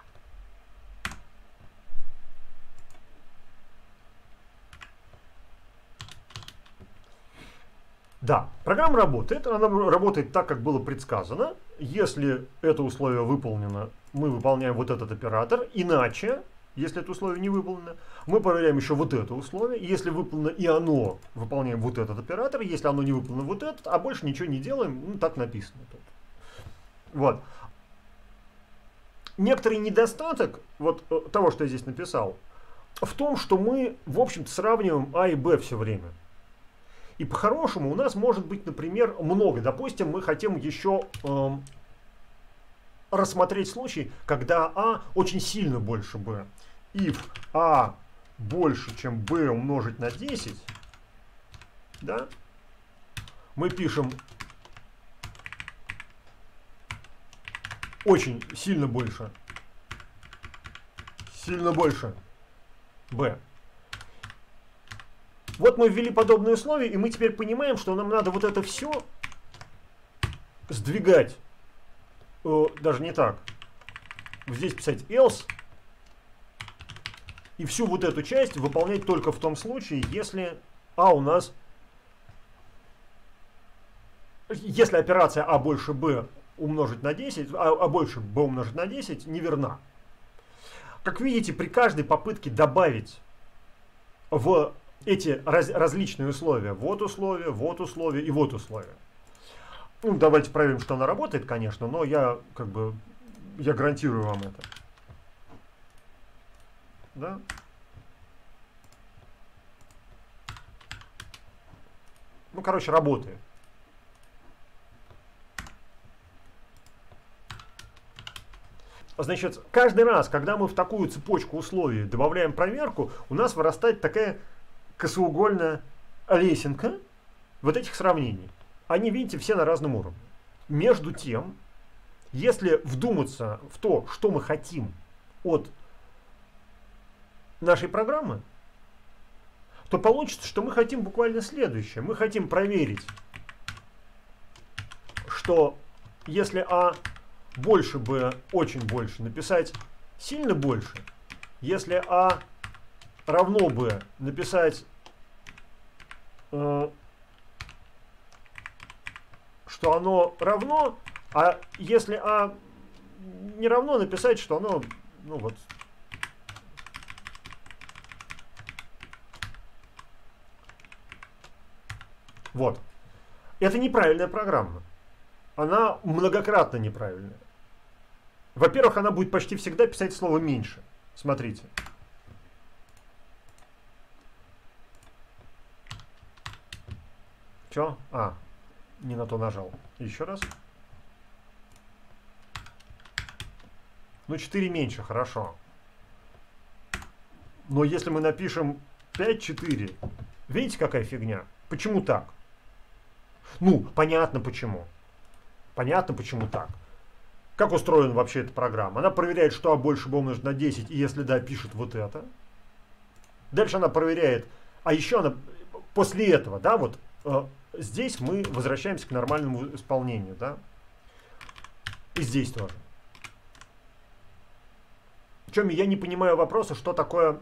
Да, программа работает. Она работает так, как было предсказано. Если это условие выполнено, мы выполняем вот этот оператор. Иначе, если это условие не выполнено, мы проверяем еще вот это условие. Если выполнено и оно, выполняем вот этот оператор. Если оно не выполнено, вот этот. А больше ничего не делаем. Ну, так написано тут. Вот. Некоторый недостаток вот того, что я здесь написал, в том, что мы, в общем-то, сравниваем а и б все время. И по-хорошему у нас может быть, например, много. Допустим, мы хотим еще рассмотреть случай, когда а очень сильно больше b. If а больше, чем b умножить на 10, да, мы пишем очень сильно больше. Сильно больше b. Вот мы ввели подобные условия, и мы теперь понимаем, что нам надо вот это все сдвигать. Даже не так. Здесь писать else. И всю вот эту часть выполнять только в том случае, если у нас... Если операция а больше b умножить на 10, а больше b умножить на 10 неверна. Как видите, при каждой попытке добавить в эти различные условия, вот условия и вот условия. Ну, давайте проверим, что она работает, конечно, но я гарантирую вам это. Да? Ну, короче, работает. Значит, каждый раз, когда мы в такую цепочку условий добавляем проверку, у нас вырастает такая косоугольная лесенка вот этих сравнений. Они, видите, все на разном уровне. Между тем, если вдуматься в то, что мы хотим от нашей программы, то получится, что мы хотим буквально следующее. Мы хотим проверить, что если а больше b, очень больше, написать сильно больше. Если а равно b, написать, что оно равно, а если а не равно, написать, что оно, ну вот, вот. Это неправильная программа. Она многократно неправильная. Во-первых, она будет почти всегда писать слово меньше. Смотрите. Че? Не на то нажал. Еще раз. Ну, 4 меньше, хорошо. Но если мы напишем 5-4, видите, какая фигня? Почему так? Ну, понятно почему. Понятно, почему так. Как устроена вообще эта программа? Она проверяет, что а больше b умножить на 10, и если да, пишет вот это. Дальше она проверяет, а еще она после этого, да, вот здесь мы возвращаемся к нормальному исполнению, да. И здесь тоже. Причем я не понимаю вопроса, что такое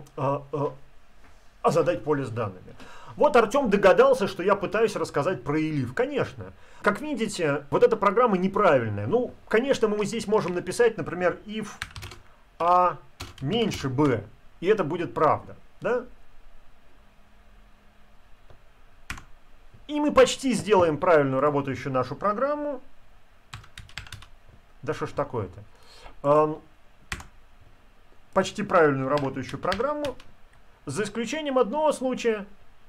задать поле с данными. Вот Артем догадался, что я пытаюсь рассказать про elif. Конечно. Как видите, вот эта программа неправильная. Ну, конечно, мы здесь можем написать, например, if a меньше b. И это будет правда. Да? И мы почти сделаем правильную работающую нашу программу. Да что ж такое-то? Почти правильную работающую программу. За исключением одного случая.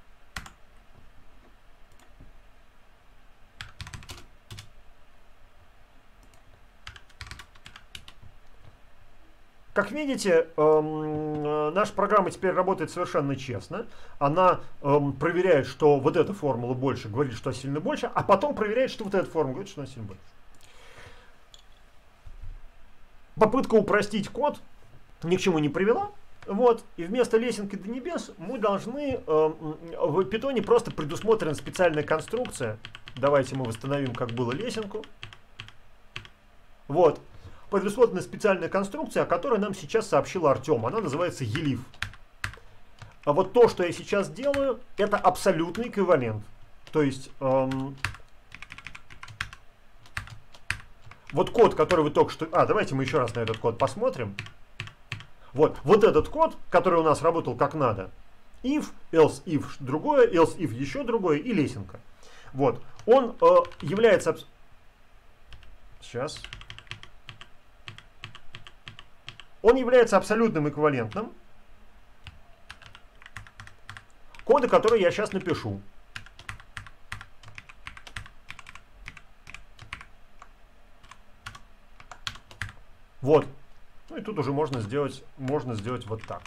Как видите, наша программа теперь работает совершенно честно. Она проверяет, что вот эта формула больше, говорит, что сильно больше, а потом проверяет, что вот эта формула говорит, что она сильно больше. Попытка упростить код ни к чему не привела. Вот, и вместо лесенки до небес мы должны, в Python просто предусмотрена специальная конструкция. Давайте мы восстановим, как было, лесенку. Вот. Предусмотрена специальная конструкция, о которой нам сейчас сообщил Артем. Она называется elif. А вот то, что я сейчас делаю, это абсолютный эквивалент. То есть, вот код, который вы только что... давайте мы еще раз на этот код посмотрим. Вот этот код, который у нас работал как надо. If, else if другое, else if еще другое и лесенка. Вот. Он является... Сейчас... Он является абсолютным эквивалентным кода, который я сейчас напишу. Вот. Ну и тут уже можно сделать вот так.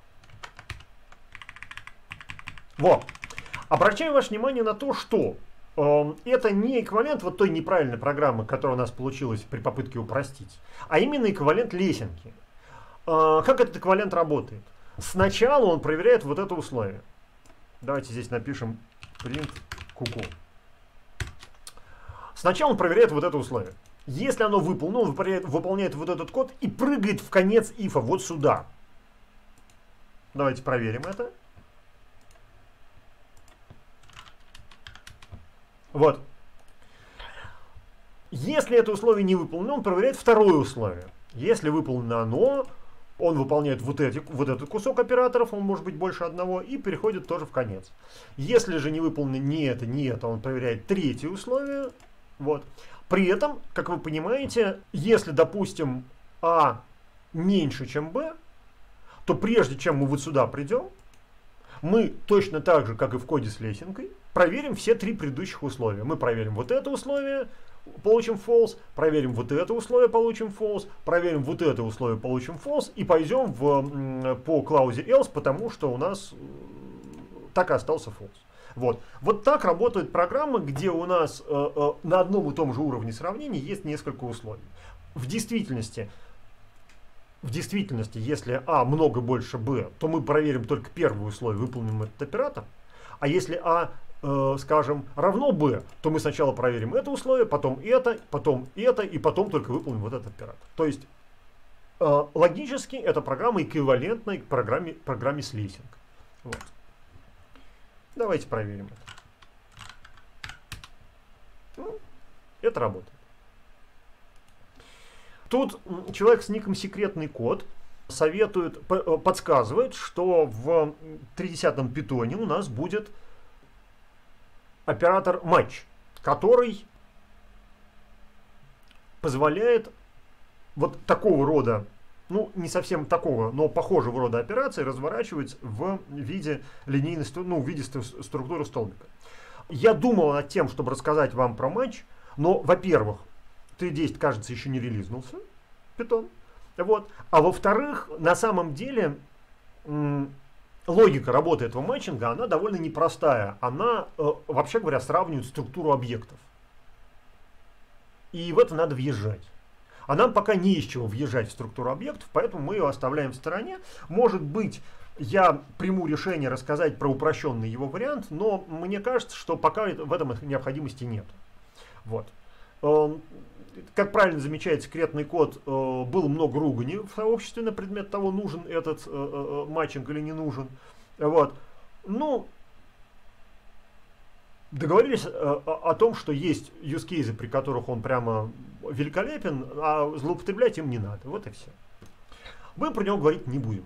Вот. Обращаю ваше внимание на то, что это не эквивалент вот той неправильной программы, которая у нас получилась при попытке упростить, а именно эквивалент лесенки. Как этот эквивалент работает? Сначала он проверяет вот это условие. Давайте здесь напишем print куку. Сначала он проверяет вот это условие. Если оно выполнено, он выполняет вот этот код и прыгает в конец ифа, вот сюда. Давайте проверим это. Вот. Если это условие не выполнено, он проверяет второе условие. Если выполнено оно, он выполняет вот этот кусок операторов, он может быть больше одного, и переходит тоже в конец. Если же не выполнено ни это, он проверяет третье условие. Вот. При этом, как вы понимаете, если, допустим, А меньше, чем Б, то прежде чем мы вот сюда придем, мы точно так же, как и в коде с лесенкой, проверим все три предыдущих условия. Мы проверим вот это условие, получим false, проверим вот это условие, получим false, проверим вот это условие, получим false, и пойдем по клаузе else, потому что у нас так и остался false. Вот так работает программа, где у нас на одном и том же уровне сравнения есть несколько условий. В действительности, если А много больше Б, то мы проверим только первое условие, выполним этот оператор. А если А, скажем, равно Б, то мы сначала проверим это условие, потом это, и потом только выполним вот этот оператор. То есть логически эта программа эквивалентна к программе с лесенкой. Вот. Давайте проверим это. Это работает. Тут человек с ником секретный код подсказывает, что в 30-м питоне у нас будет оператор match, который позволяет вот такого рода, ну не совсем такого, но похожего рода операции разворачивать в виде линейной, в виде структуры столбика. Я думал над тем, чтобы рассказать вам про матч, но, во-первых, 3.10, кажется, еще не релизнулся, Python. Вот. А во-вторых, на самом деле, логика работы этого матчинга, она довольно непростая. Она, вообще говоря, сравнивает структуру объектов. И в это надо въезжать. А нам пока не из чего въезжать в структуру объектов, поэтому мы ее оставляем в стороне. Может быть, я приму решение рассказать про упрощенный его вариант, но мне кажется, что пока в этом необходимости нет. Вот. Как правильно замечает секретный код, было много ругани в сообществе на предмет того, нужен этот матчинг или не нужен. Вот. Ну, договорились о том, что есть юзкейзы, при которых он прямо великолепен, а злоупотреблять им не надо. Вот и все. Мы про него говорить не будем.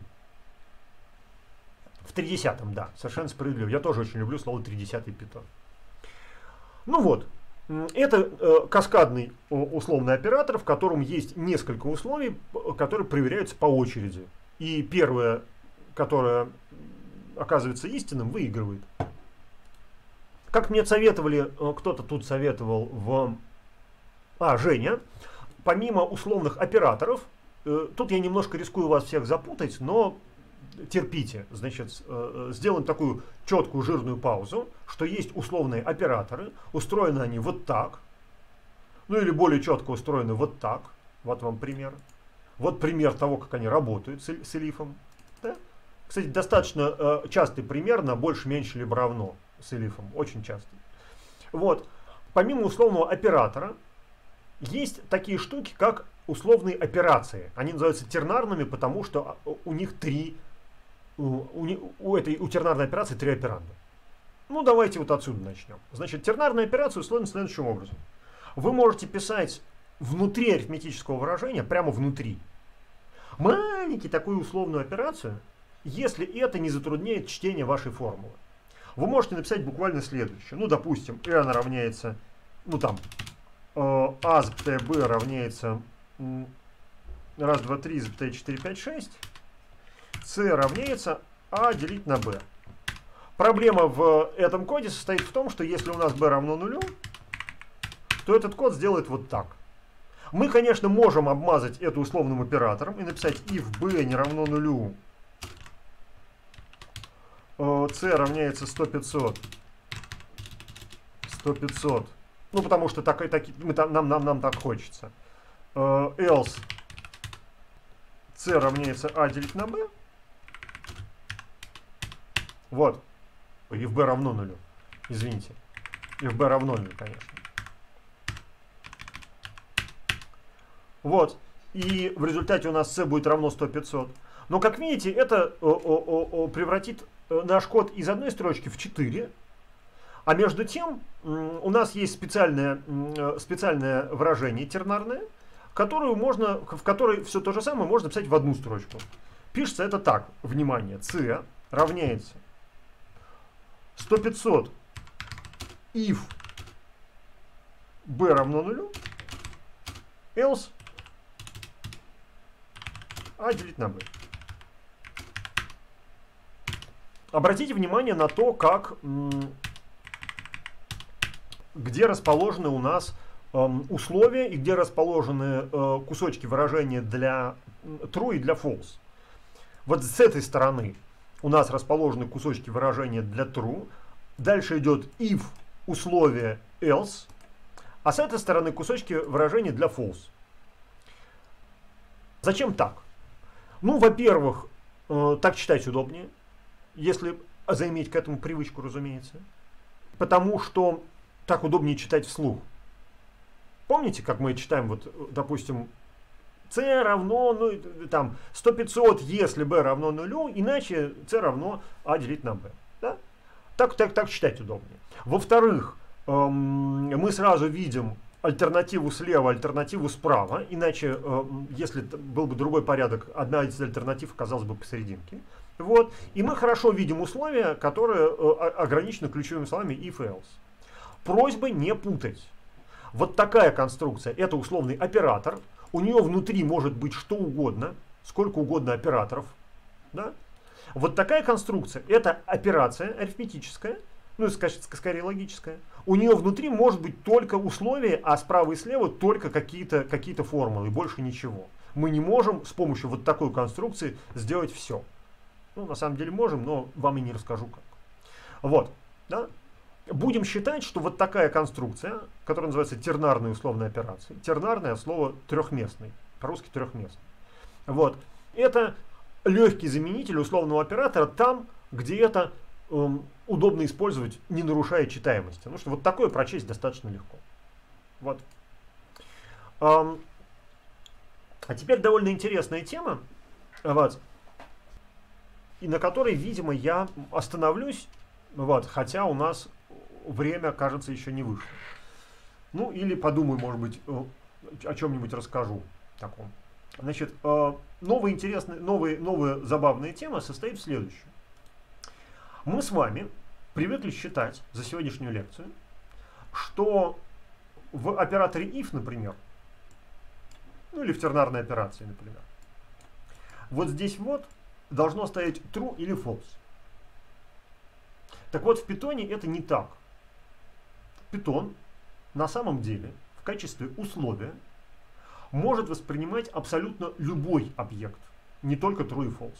В 3.10, да, совершенно справедливо. Я тоже очень люблю слово 3.10 Python. Ну вот. Это каскадный условный оператор, в котором есть несколько условий, которые проверяются по очереди. И первое, которое оказывается истинным, выигрывает. Как мне советовали, кто-то тут советовал Женя, помимо условных операторов, тут я немножко рискую вас всех запутать, но терпите. Значит, сделаем такую четкую жирную паузу, что есть условные операторы, устроены они вот так, ну или более четко устроены вот так. Вот вам пример. Вот пример того, как они работают с элифом. Да? Кстати, достаточно частый пример на больше, меньше, либо равно с элифом. Очень частый. Вот. Помимо условного оператора, есть такие штуки, как условные операции. Они называются тернарными, потому что у них у тернарной операции три операнда. Ну, давайте вот отсюда начнем. Значит, тернарная операция устроена следующим образом. Вы можете писать внутри арифметического выражения, прямо внутри, маленький такую условную операцию, если это не затрудняет чтение вашей формулы. Вы можете написать буквально следующее. Ну, допустим, n равняется, ну там, a запятая b равняется 1, 2, 3, запятая 4, 5, 6. c равняется a делить на b. Проблема в этом коде состоит в том, что если у нас b равно 0, то этот код сделает вот так. Мы, конечно, можем обмазать это условным оператором и написать if b не равно 0, c равняется 100, 500, 100-500. Ну, потому что нам так хочется. Else c равняется a делить на b. Вот. И в b равно нулю. Извините. И в b равно нулю, конечно. Вот. И в результате у нас c будет равно 100-500. Но, как видите, это превратит наш код из одной строчки в 4. А между тем у нас есть специальное выражение тернарное, в которой все то же самое можно писать в одну строчку. Пишется это так. Внимание. C равняется 100-500 if b равно нулю, else a делить на b. Обратите внимание на то, где расположены у нас условия и где расположены кусочки выражения для true и для false. Вот с этой стороны у нас расположены кусочки выражения для true. Дальше идет if условие else. А с этой стороны кусочки выражения для false. Зачем так? Ну, во-первых, так читать удобнее. Если заиметь к этому привычку, разумеется. Потому что так удобнее читать вслух. Помните, как мы читаем, вот, допустим, c равно, ну, там, 100-500, если b равно нулю, иначе c равно a делить на b. Да? Так читать удобнее. Во-вторых, мы сразу видим альтернативу слева, альтернативу справа. Иначе, если был бы другой порядок, одна из альтернатив оказалась бы посерединке. Вот. И мы хорошо видим условия, которые ограничены ключевыми словами if и else. Просьба не путать. Вот такая конструкция. Это условный оператор. У нее внутри может быть что угодно, сколько угодно операторов. Да? Вот такая конструкция. Это операция арифметическая, ну, скорее логическая. У нее внутри может быть только условия, а справа и слева только какие-то формулы, больше ничего. Мы не можем с помощью вот такой конструкции сделать все. Ну, на самом деле можем, но вам и не расскажу как. Вот. Да? Будем считать, что вот такая конструкция, которая называется тернарной условной операцией. Тернарное слово трехместный. По-русски трехместный. Вот. Это легкий заменитель условного оператора там, где это удобно использовать, не нарушая читаемости. Потому что вот такое прочесть достаточно легко. Вот. А теперь довольно интересная тема. Вот. И на которой, видимо, я остановлюсь, вот, хотя у нас время, кажется, еще не вышло. Ну, или подумаю, может быть, о чем-нибудь расскажу таком. Значит, новая забавная тема состоит в следующем. Мы с вами привыкли считать за сегодняшнюю лекцию, что в операторе if, например, ну или в тернарной операции, например, вот здесь вот должно стоять true или false. Так вот, в Python это не так. Python на самом деле в качестве условия может воспринимать абсолютно любой объект, не только true и false.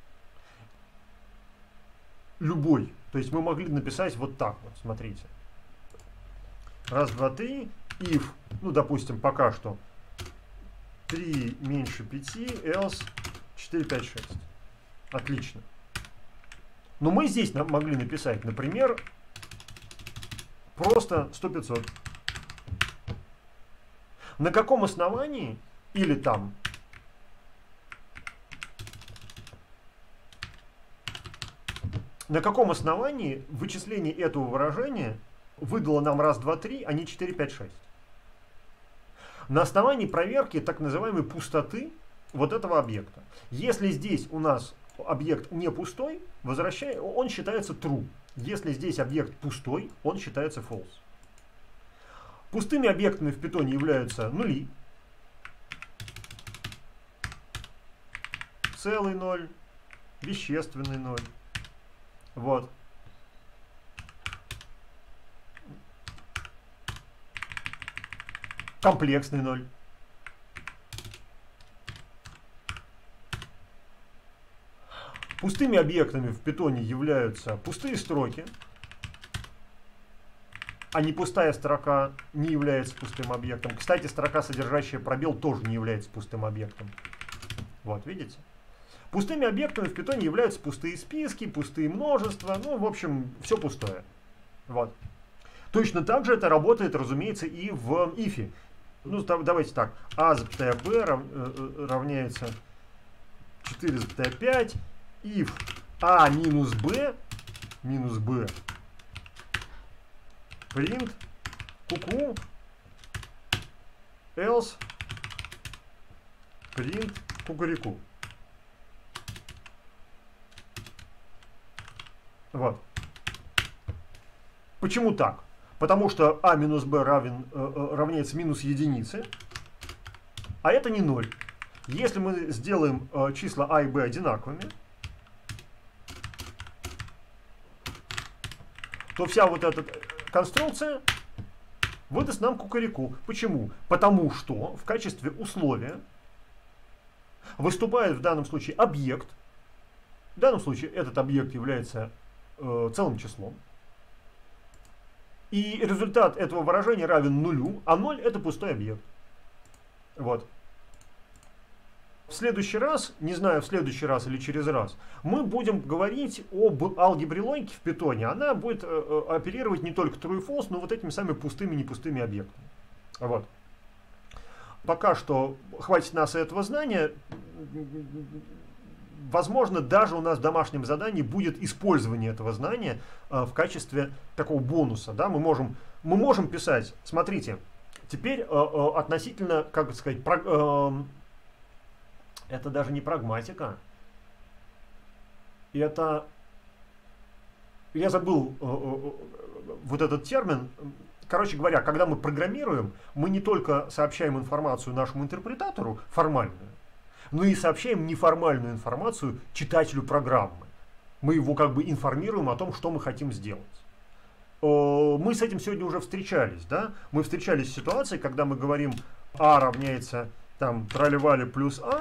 Любой. То есть мы могли написать вот так вот, смотрите. Раз, два, три, if, ну, допустим, пока что 3 меньше 5, else 4, 5, 6. Отлично. Но мы здесь могли написать, например, просто 100-500. На каком основании, или там, на каком основании вычисление этого выражения выдало нам раз, два, три, а не 4, 5, 6? На основании проверки так называемой пустоты вот этого объекта. Если здесь у нас объект не пустой, он считается true. Если здесь объект пустой, он считается false. Пустыми объектами в Python являются нули, целый ноль, вещественный ноль. Вот. Комплексный ноль. Пустыми объектами в Python являются пустые строки, а не пустая строка не является пустым объектом. Кстати, строка, содержащая пробел, тоже не является пустым объектом. Вот, видите? Пустыми объектами в Python являются пустые списки, пустые множества, ну, в общем, все пустое. Вот. Точно так же это работает, разумеется, и в if. Ну, давайте так. a, b равняется 4,5. If a минус b print куку else print кукурику. Вот. Почему так? Потому что a минус b равняется минус единице, а это не 0. Если мы сделаем числа a и b одинаковыми, то вся вот эта конструкция выдаст нам кукурику. Почему? Потому что в качестве условия выступает в данном случае объект. В данном случае этот объект является целым числом. И результат этого выражения равен нулю, а 0 это пустой объект. Вот. В следующий раз, не знаю, в следующий раз или через раз, мы будем говорить об алгебре логики в Python. Она будет оперировать не только true и false, но вот этими самыми пустыми и непустыми объектами. Вот. Пока что хватит нас и этого знания. Возможно, даже у нас в домашнем задании будет использование этого знания в качестве такого бонуса. Да? Мы можем писать, смотрите, теперь относительно, как бы сказать, это даже не прагматика. Это, я забыл вот этот термин. Короче говоря, когда мы программируем, мы не только сообщаем информацию нашему интерпретатору, формальную, но и сообщаем неформальную информацию читателю программы. Мы его как бы информируем о том, что мы хотим сделать. Мы с этим сегодня уже встречались. Да? Мы встречались в ситуации, когда мы говорим а равняется там трали-вали плюс а.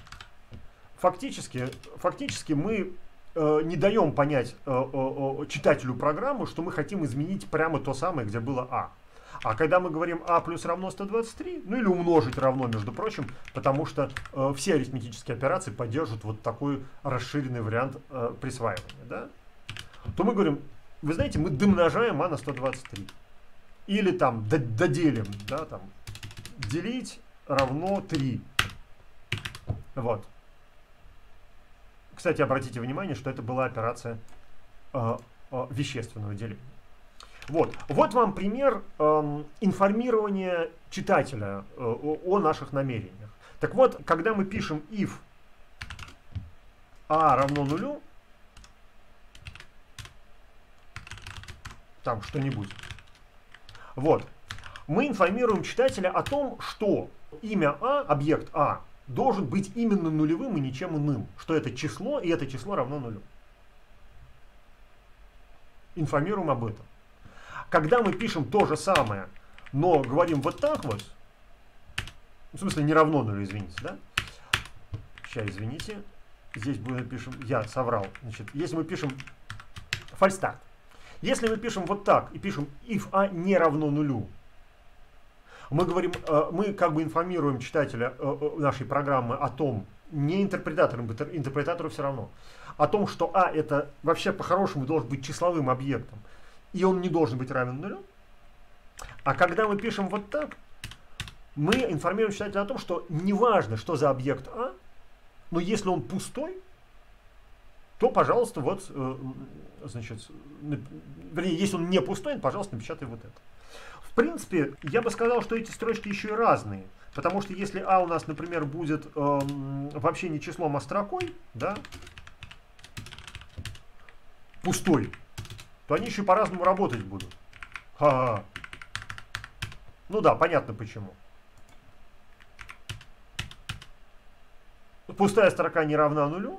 Фактически мы не даем понять читателю программы, что мы хотим изменить прямо то самое, где было а. А когда мы говорим а плюс равно 123, ну или умножить равно, между прочим, потому что все арифметические операции поддерживают вот такой расширенный вариант присваивания, да, то мы говорим, вы знаете, мы домножаем а на 123. Или там доделим, да, там, делить равно 3. Вот. Кстати, обратите внимание, что это была операция вещественного деления. Вот вам пример информирования читателя о наших намерениях. Так вот, когда мы пишем if a равно нулю, там что-нибудь, вот, мы информируем читателя о том, что имя а, объект а, должен быть именно нулевым и ничем иным, что это число, и это число равно нулю. Информируем об этом. Когда мы пишем то же самое, но говорим вот так вот, в смысле не равно нулю, извините, да? Сейчас, извините, здесь мы пишем, я соврал, значит, если мы пишем фальстарт, если мы пишем вот так и пишем if a не равно нулю, мы говорим, мы как бы информируем читателя нашей программы о том, не интерпретатору, интерпретатору все равно, о том, что а это вообще по-хорошему должен быть числовым объектом, и он не должен быть равен нулю. А когда мы пишем вот так, мы информируем читателя о том, что неважно, что за объект а, но если он пустой, то, пожалуйста, вот, значит, вернее, если он не пустой, пожалуйста, напечатай вот это. В принципе, я бы сказал, что эти строчки еще и разные. Потому что если а у нас, например, будет вообще не числом, а строкой, да, пустой, то они еще по-разному работать будут. Ха-ха. Ну да, понятно почему. Пустая строка не равна нулю,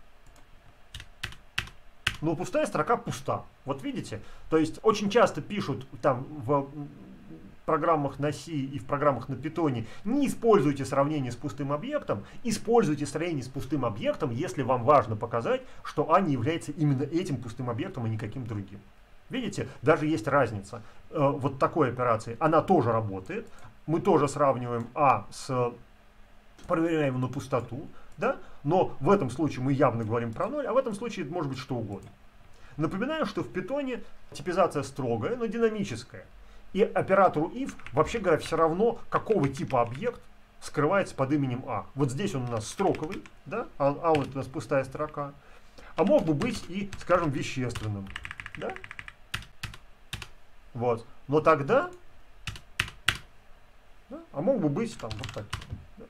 но пустая строка пуста. Вот видите? То есть очень часто пишут там в программах на C и в программах на Python: не используйте сравнение с пустым объектом, используйте сравнение с пустым объектом, если вам важно показать, что А не является именно этим пустым объектом, а никаким другим. Видите, даже есть разница. Вот такой операции, она тоже работает. Мы тоже сравниваем А с проверяем на пустоту, да? Но в этом случае мы явно говорим про 0, а в этом случае это может быть что угодно. Напоминаю, что в Python типизация строгая, но динамическая. И оператору if, вообще говоря, все равно, какого типа объект скрывается под именем А. Вот здесь он у нас строковый, да? А вот у нас пустая строка. А мог бы быть и, скажем, вещественным. Да? Вот. Но тогда, да? А мог бы быть там вот таким. Да?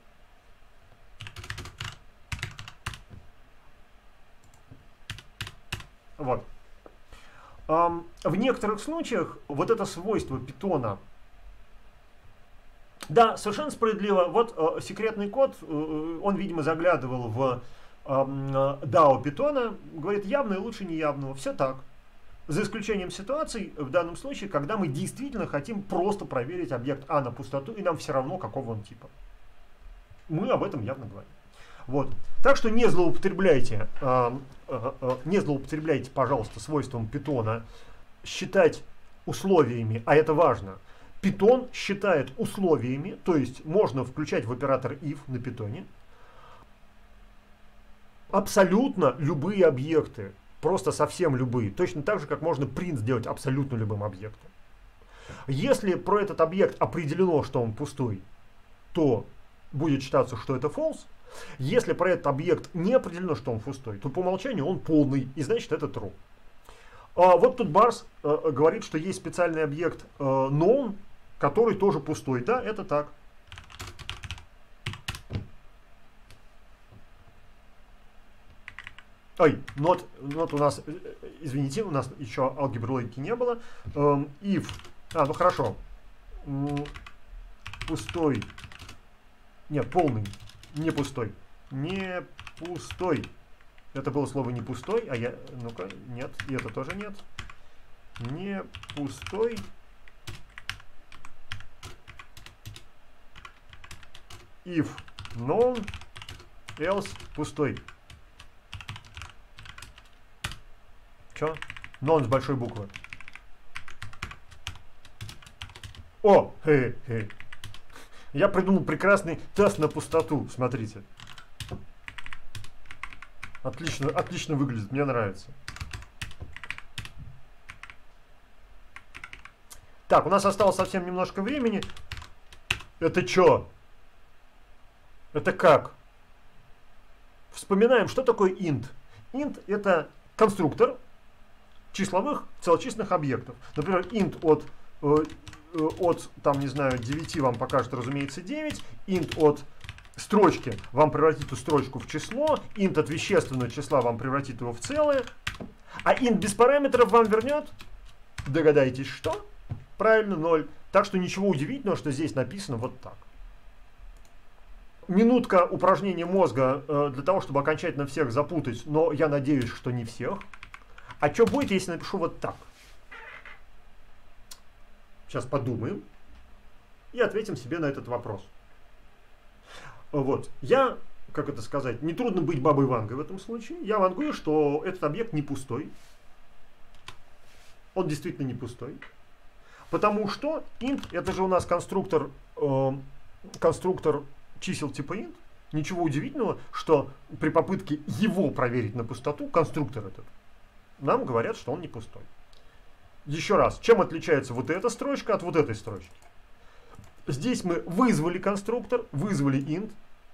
Вот. В некоторых случаях вот это свойство питона, да, совершенно справедливо. Вот секретный код, он, видимо, заглядывал в DAO питона, говорит, явное лучше неявного. Все так. За исключением ситуаций, в данном случае, когда мы действительно хотим просто проверить объект А на пустоту, и нам все равно, какого он типа. Мы об этом явно говорим. Вот. Так что не злоупотребляйте, пожалуйста, свойством питона считать условиями, а это важно. Питон считает условиями, то есть можно включать в оператор if на питоне абсолютно любые объекты, просто совсем любые, точно так же, как можно print сделать абсолютно любым объектом. Если про этот объект определено, что он пустой, то будет считаться, что это false. Если про этот объект не определено, что он пустой, то по умолчанию он полный, и значит это true. Вот тут Барс говорит, что есть специальный объект known, который тоже пустой. Да, это так. Ой, not у нас, извините, у нас еще алгебры логики не было. If, ну хорошо, пустой, нет, полный. Не пустой. Не пустой. Это было слово не пустой, а я... Ну-ка, нет. И это тоже нет. Не пустой. If known, else пустой. Че? Known с большой буквы. О! Хе-хе. Я придумал прекрасный тест на пустоту. Смотрите. Отлично, отлично выглядит. Мне нравится. Так, у нас осталось совсем немножко времени. Это что? Это как? Вспоминаем, что такое int. Int это конструктор числовых целочисленных объектов. Например, int от, там, не знаю, 9 вам покажет, разумеется, 9. Int от строчки вам превратит эту строчку в число. Int от вещественного числа вам превратит его в целое. А int без параметров вам вернет, догадайтесь, что? Правильно, 0. Так что ничего удивительного, что здесь написано вот так. Минутка упражнения мозга для того, чтобы окончательно всех запутать, но я надеюсь, что не всех. А что будет, если напишу вот так? Сейчас подумаем и ответим себе на этот вопрос. Вот. Я, как это сказать, нетрудно быть бабой Вангой в этом случае. Я вангую, что этот объект не пустой. Он действительно не пустой. Потому что int, это же у нас конструктор чисел типа int. Ничего удивительного, что при попытке его проверить на пустоту, конструктор этот, нам говорят, что он не пустой. Еще раз, чем отличается вот эта строчка от вот этой строчки? Здесь мы вызвали конструктор, вызвали int.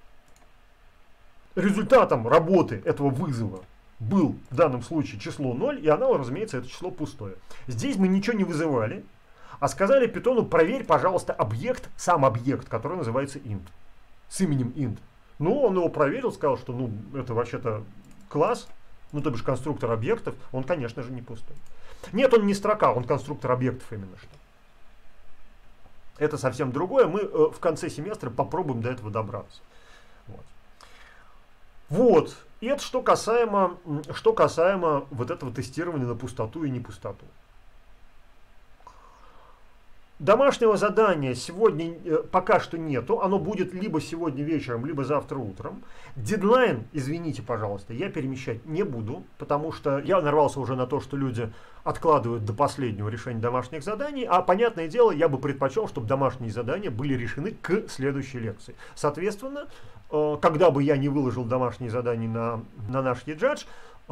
Результатом работы этого вызова был в данном случае число 0, и оно, разумеется, это число пустое. Здесь мы ничего не вызывали, а сказали питону: проверь, пожалуйста, объект, сам объект, который называется int, с именем int. Ну, он его проверил, сказал, что ну, это вообще-то класс, ну, то бишь конструктор объектов, он, конечно же, не пустой. Нет, он не строка, он конструктор объектов именно что. Это совсем другое. Мы в конце семестра попробуем до этого добраться. Вот. И это что касаемо вот этого тестирования на пустоту и не пустоту. Домашнего задания сегодня пока что нету. Оно будет либо сегодня вечером, либо завтра утром. Дедлайн, извините, пожалуйста, я перемещать не буду, потому что я нарвался уже на то, что люди откладывают до последнего решения домашних заданий. А, понятное дело, я бы предпочел, чтобы домашние задания были решены к следующей лекции. Соответственно, когда бы я не выложил домашние задания на наш eJudge,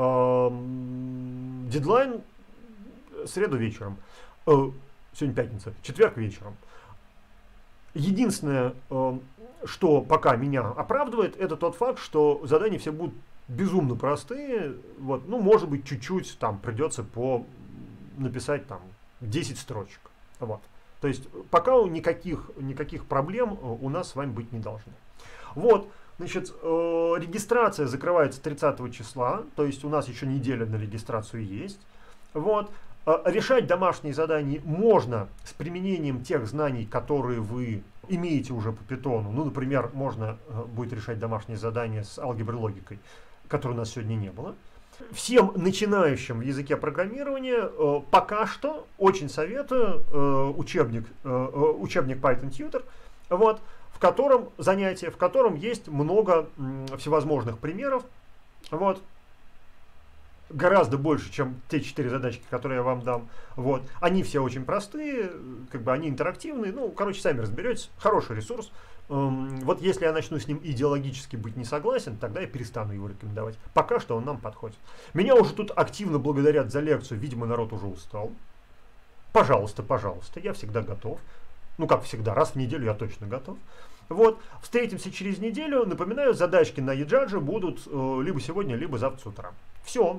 дедлайн среду вечером. Сегодня пятница, четверг вечером. Единственное, что пока меня оправдывает, это тот факт, что задания все будут безумно простые. Вот, ну, может быть, чуть-чуть там придется написать там 10 строчек. Вот. То есть пока никаких проблем у нас с вами быть не должно. Вот, значит, регистрация закрывается 30 числа, то есть у нас еще неделя на регистрацию есть. Вот. Решать домашние задания можно с применением тех знаний, которые вы имеете уже по питону. Ну, например, можно будет решать домашние задания с алгеброй логикой, которой у нас сегодня не было. Всем начинающим в языке программирования пока что очень советую учебник Python Tutor, вот, в котором есть много всевозможных примеров. Вот. Гораздо больше, чем те 4 задачки, которые я вам дам. Вот. Они все очень простые, как бы они интерактивные. Ну, короче, сами разберетесь. Хороший ресурс. Вот если я начну с ним идеологически быть не согласен, тогда я перестану его рекомендовать. Пока что он нам подходит. Меня уже тут активно благодарят за лекцию. Видимо, народ уже устал. Пожалуйста, пожалуйста, я всегда готов. Ну, как всегда, раз в неделю я точно готов. Вот. Встретимся через неделю. Напоминаю, задачки на eJudge будут либо сегодня, либо завтра с утра. Все.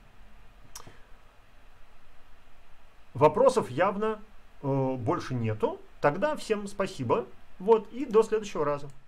Вопросов явно больше нету. Тогда всем спасибо. Вот, и до следующего раза.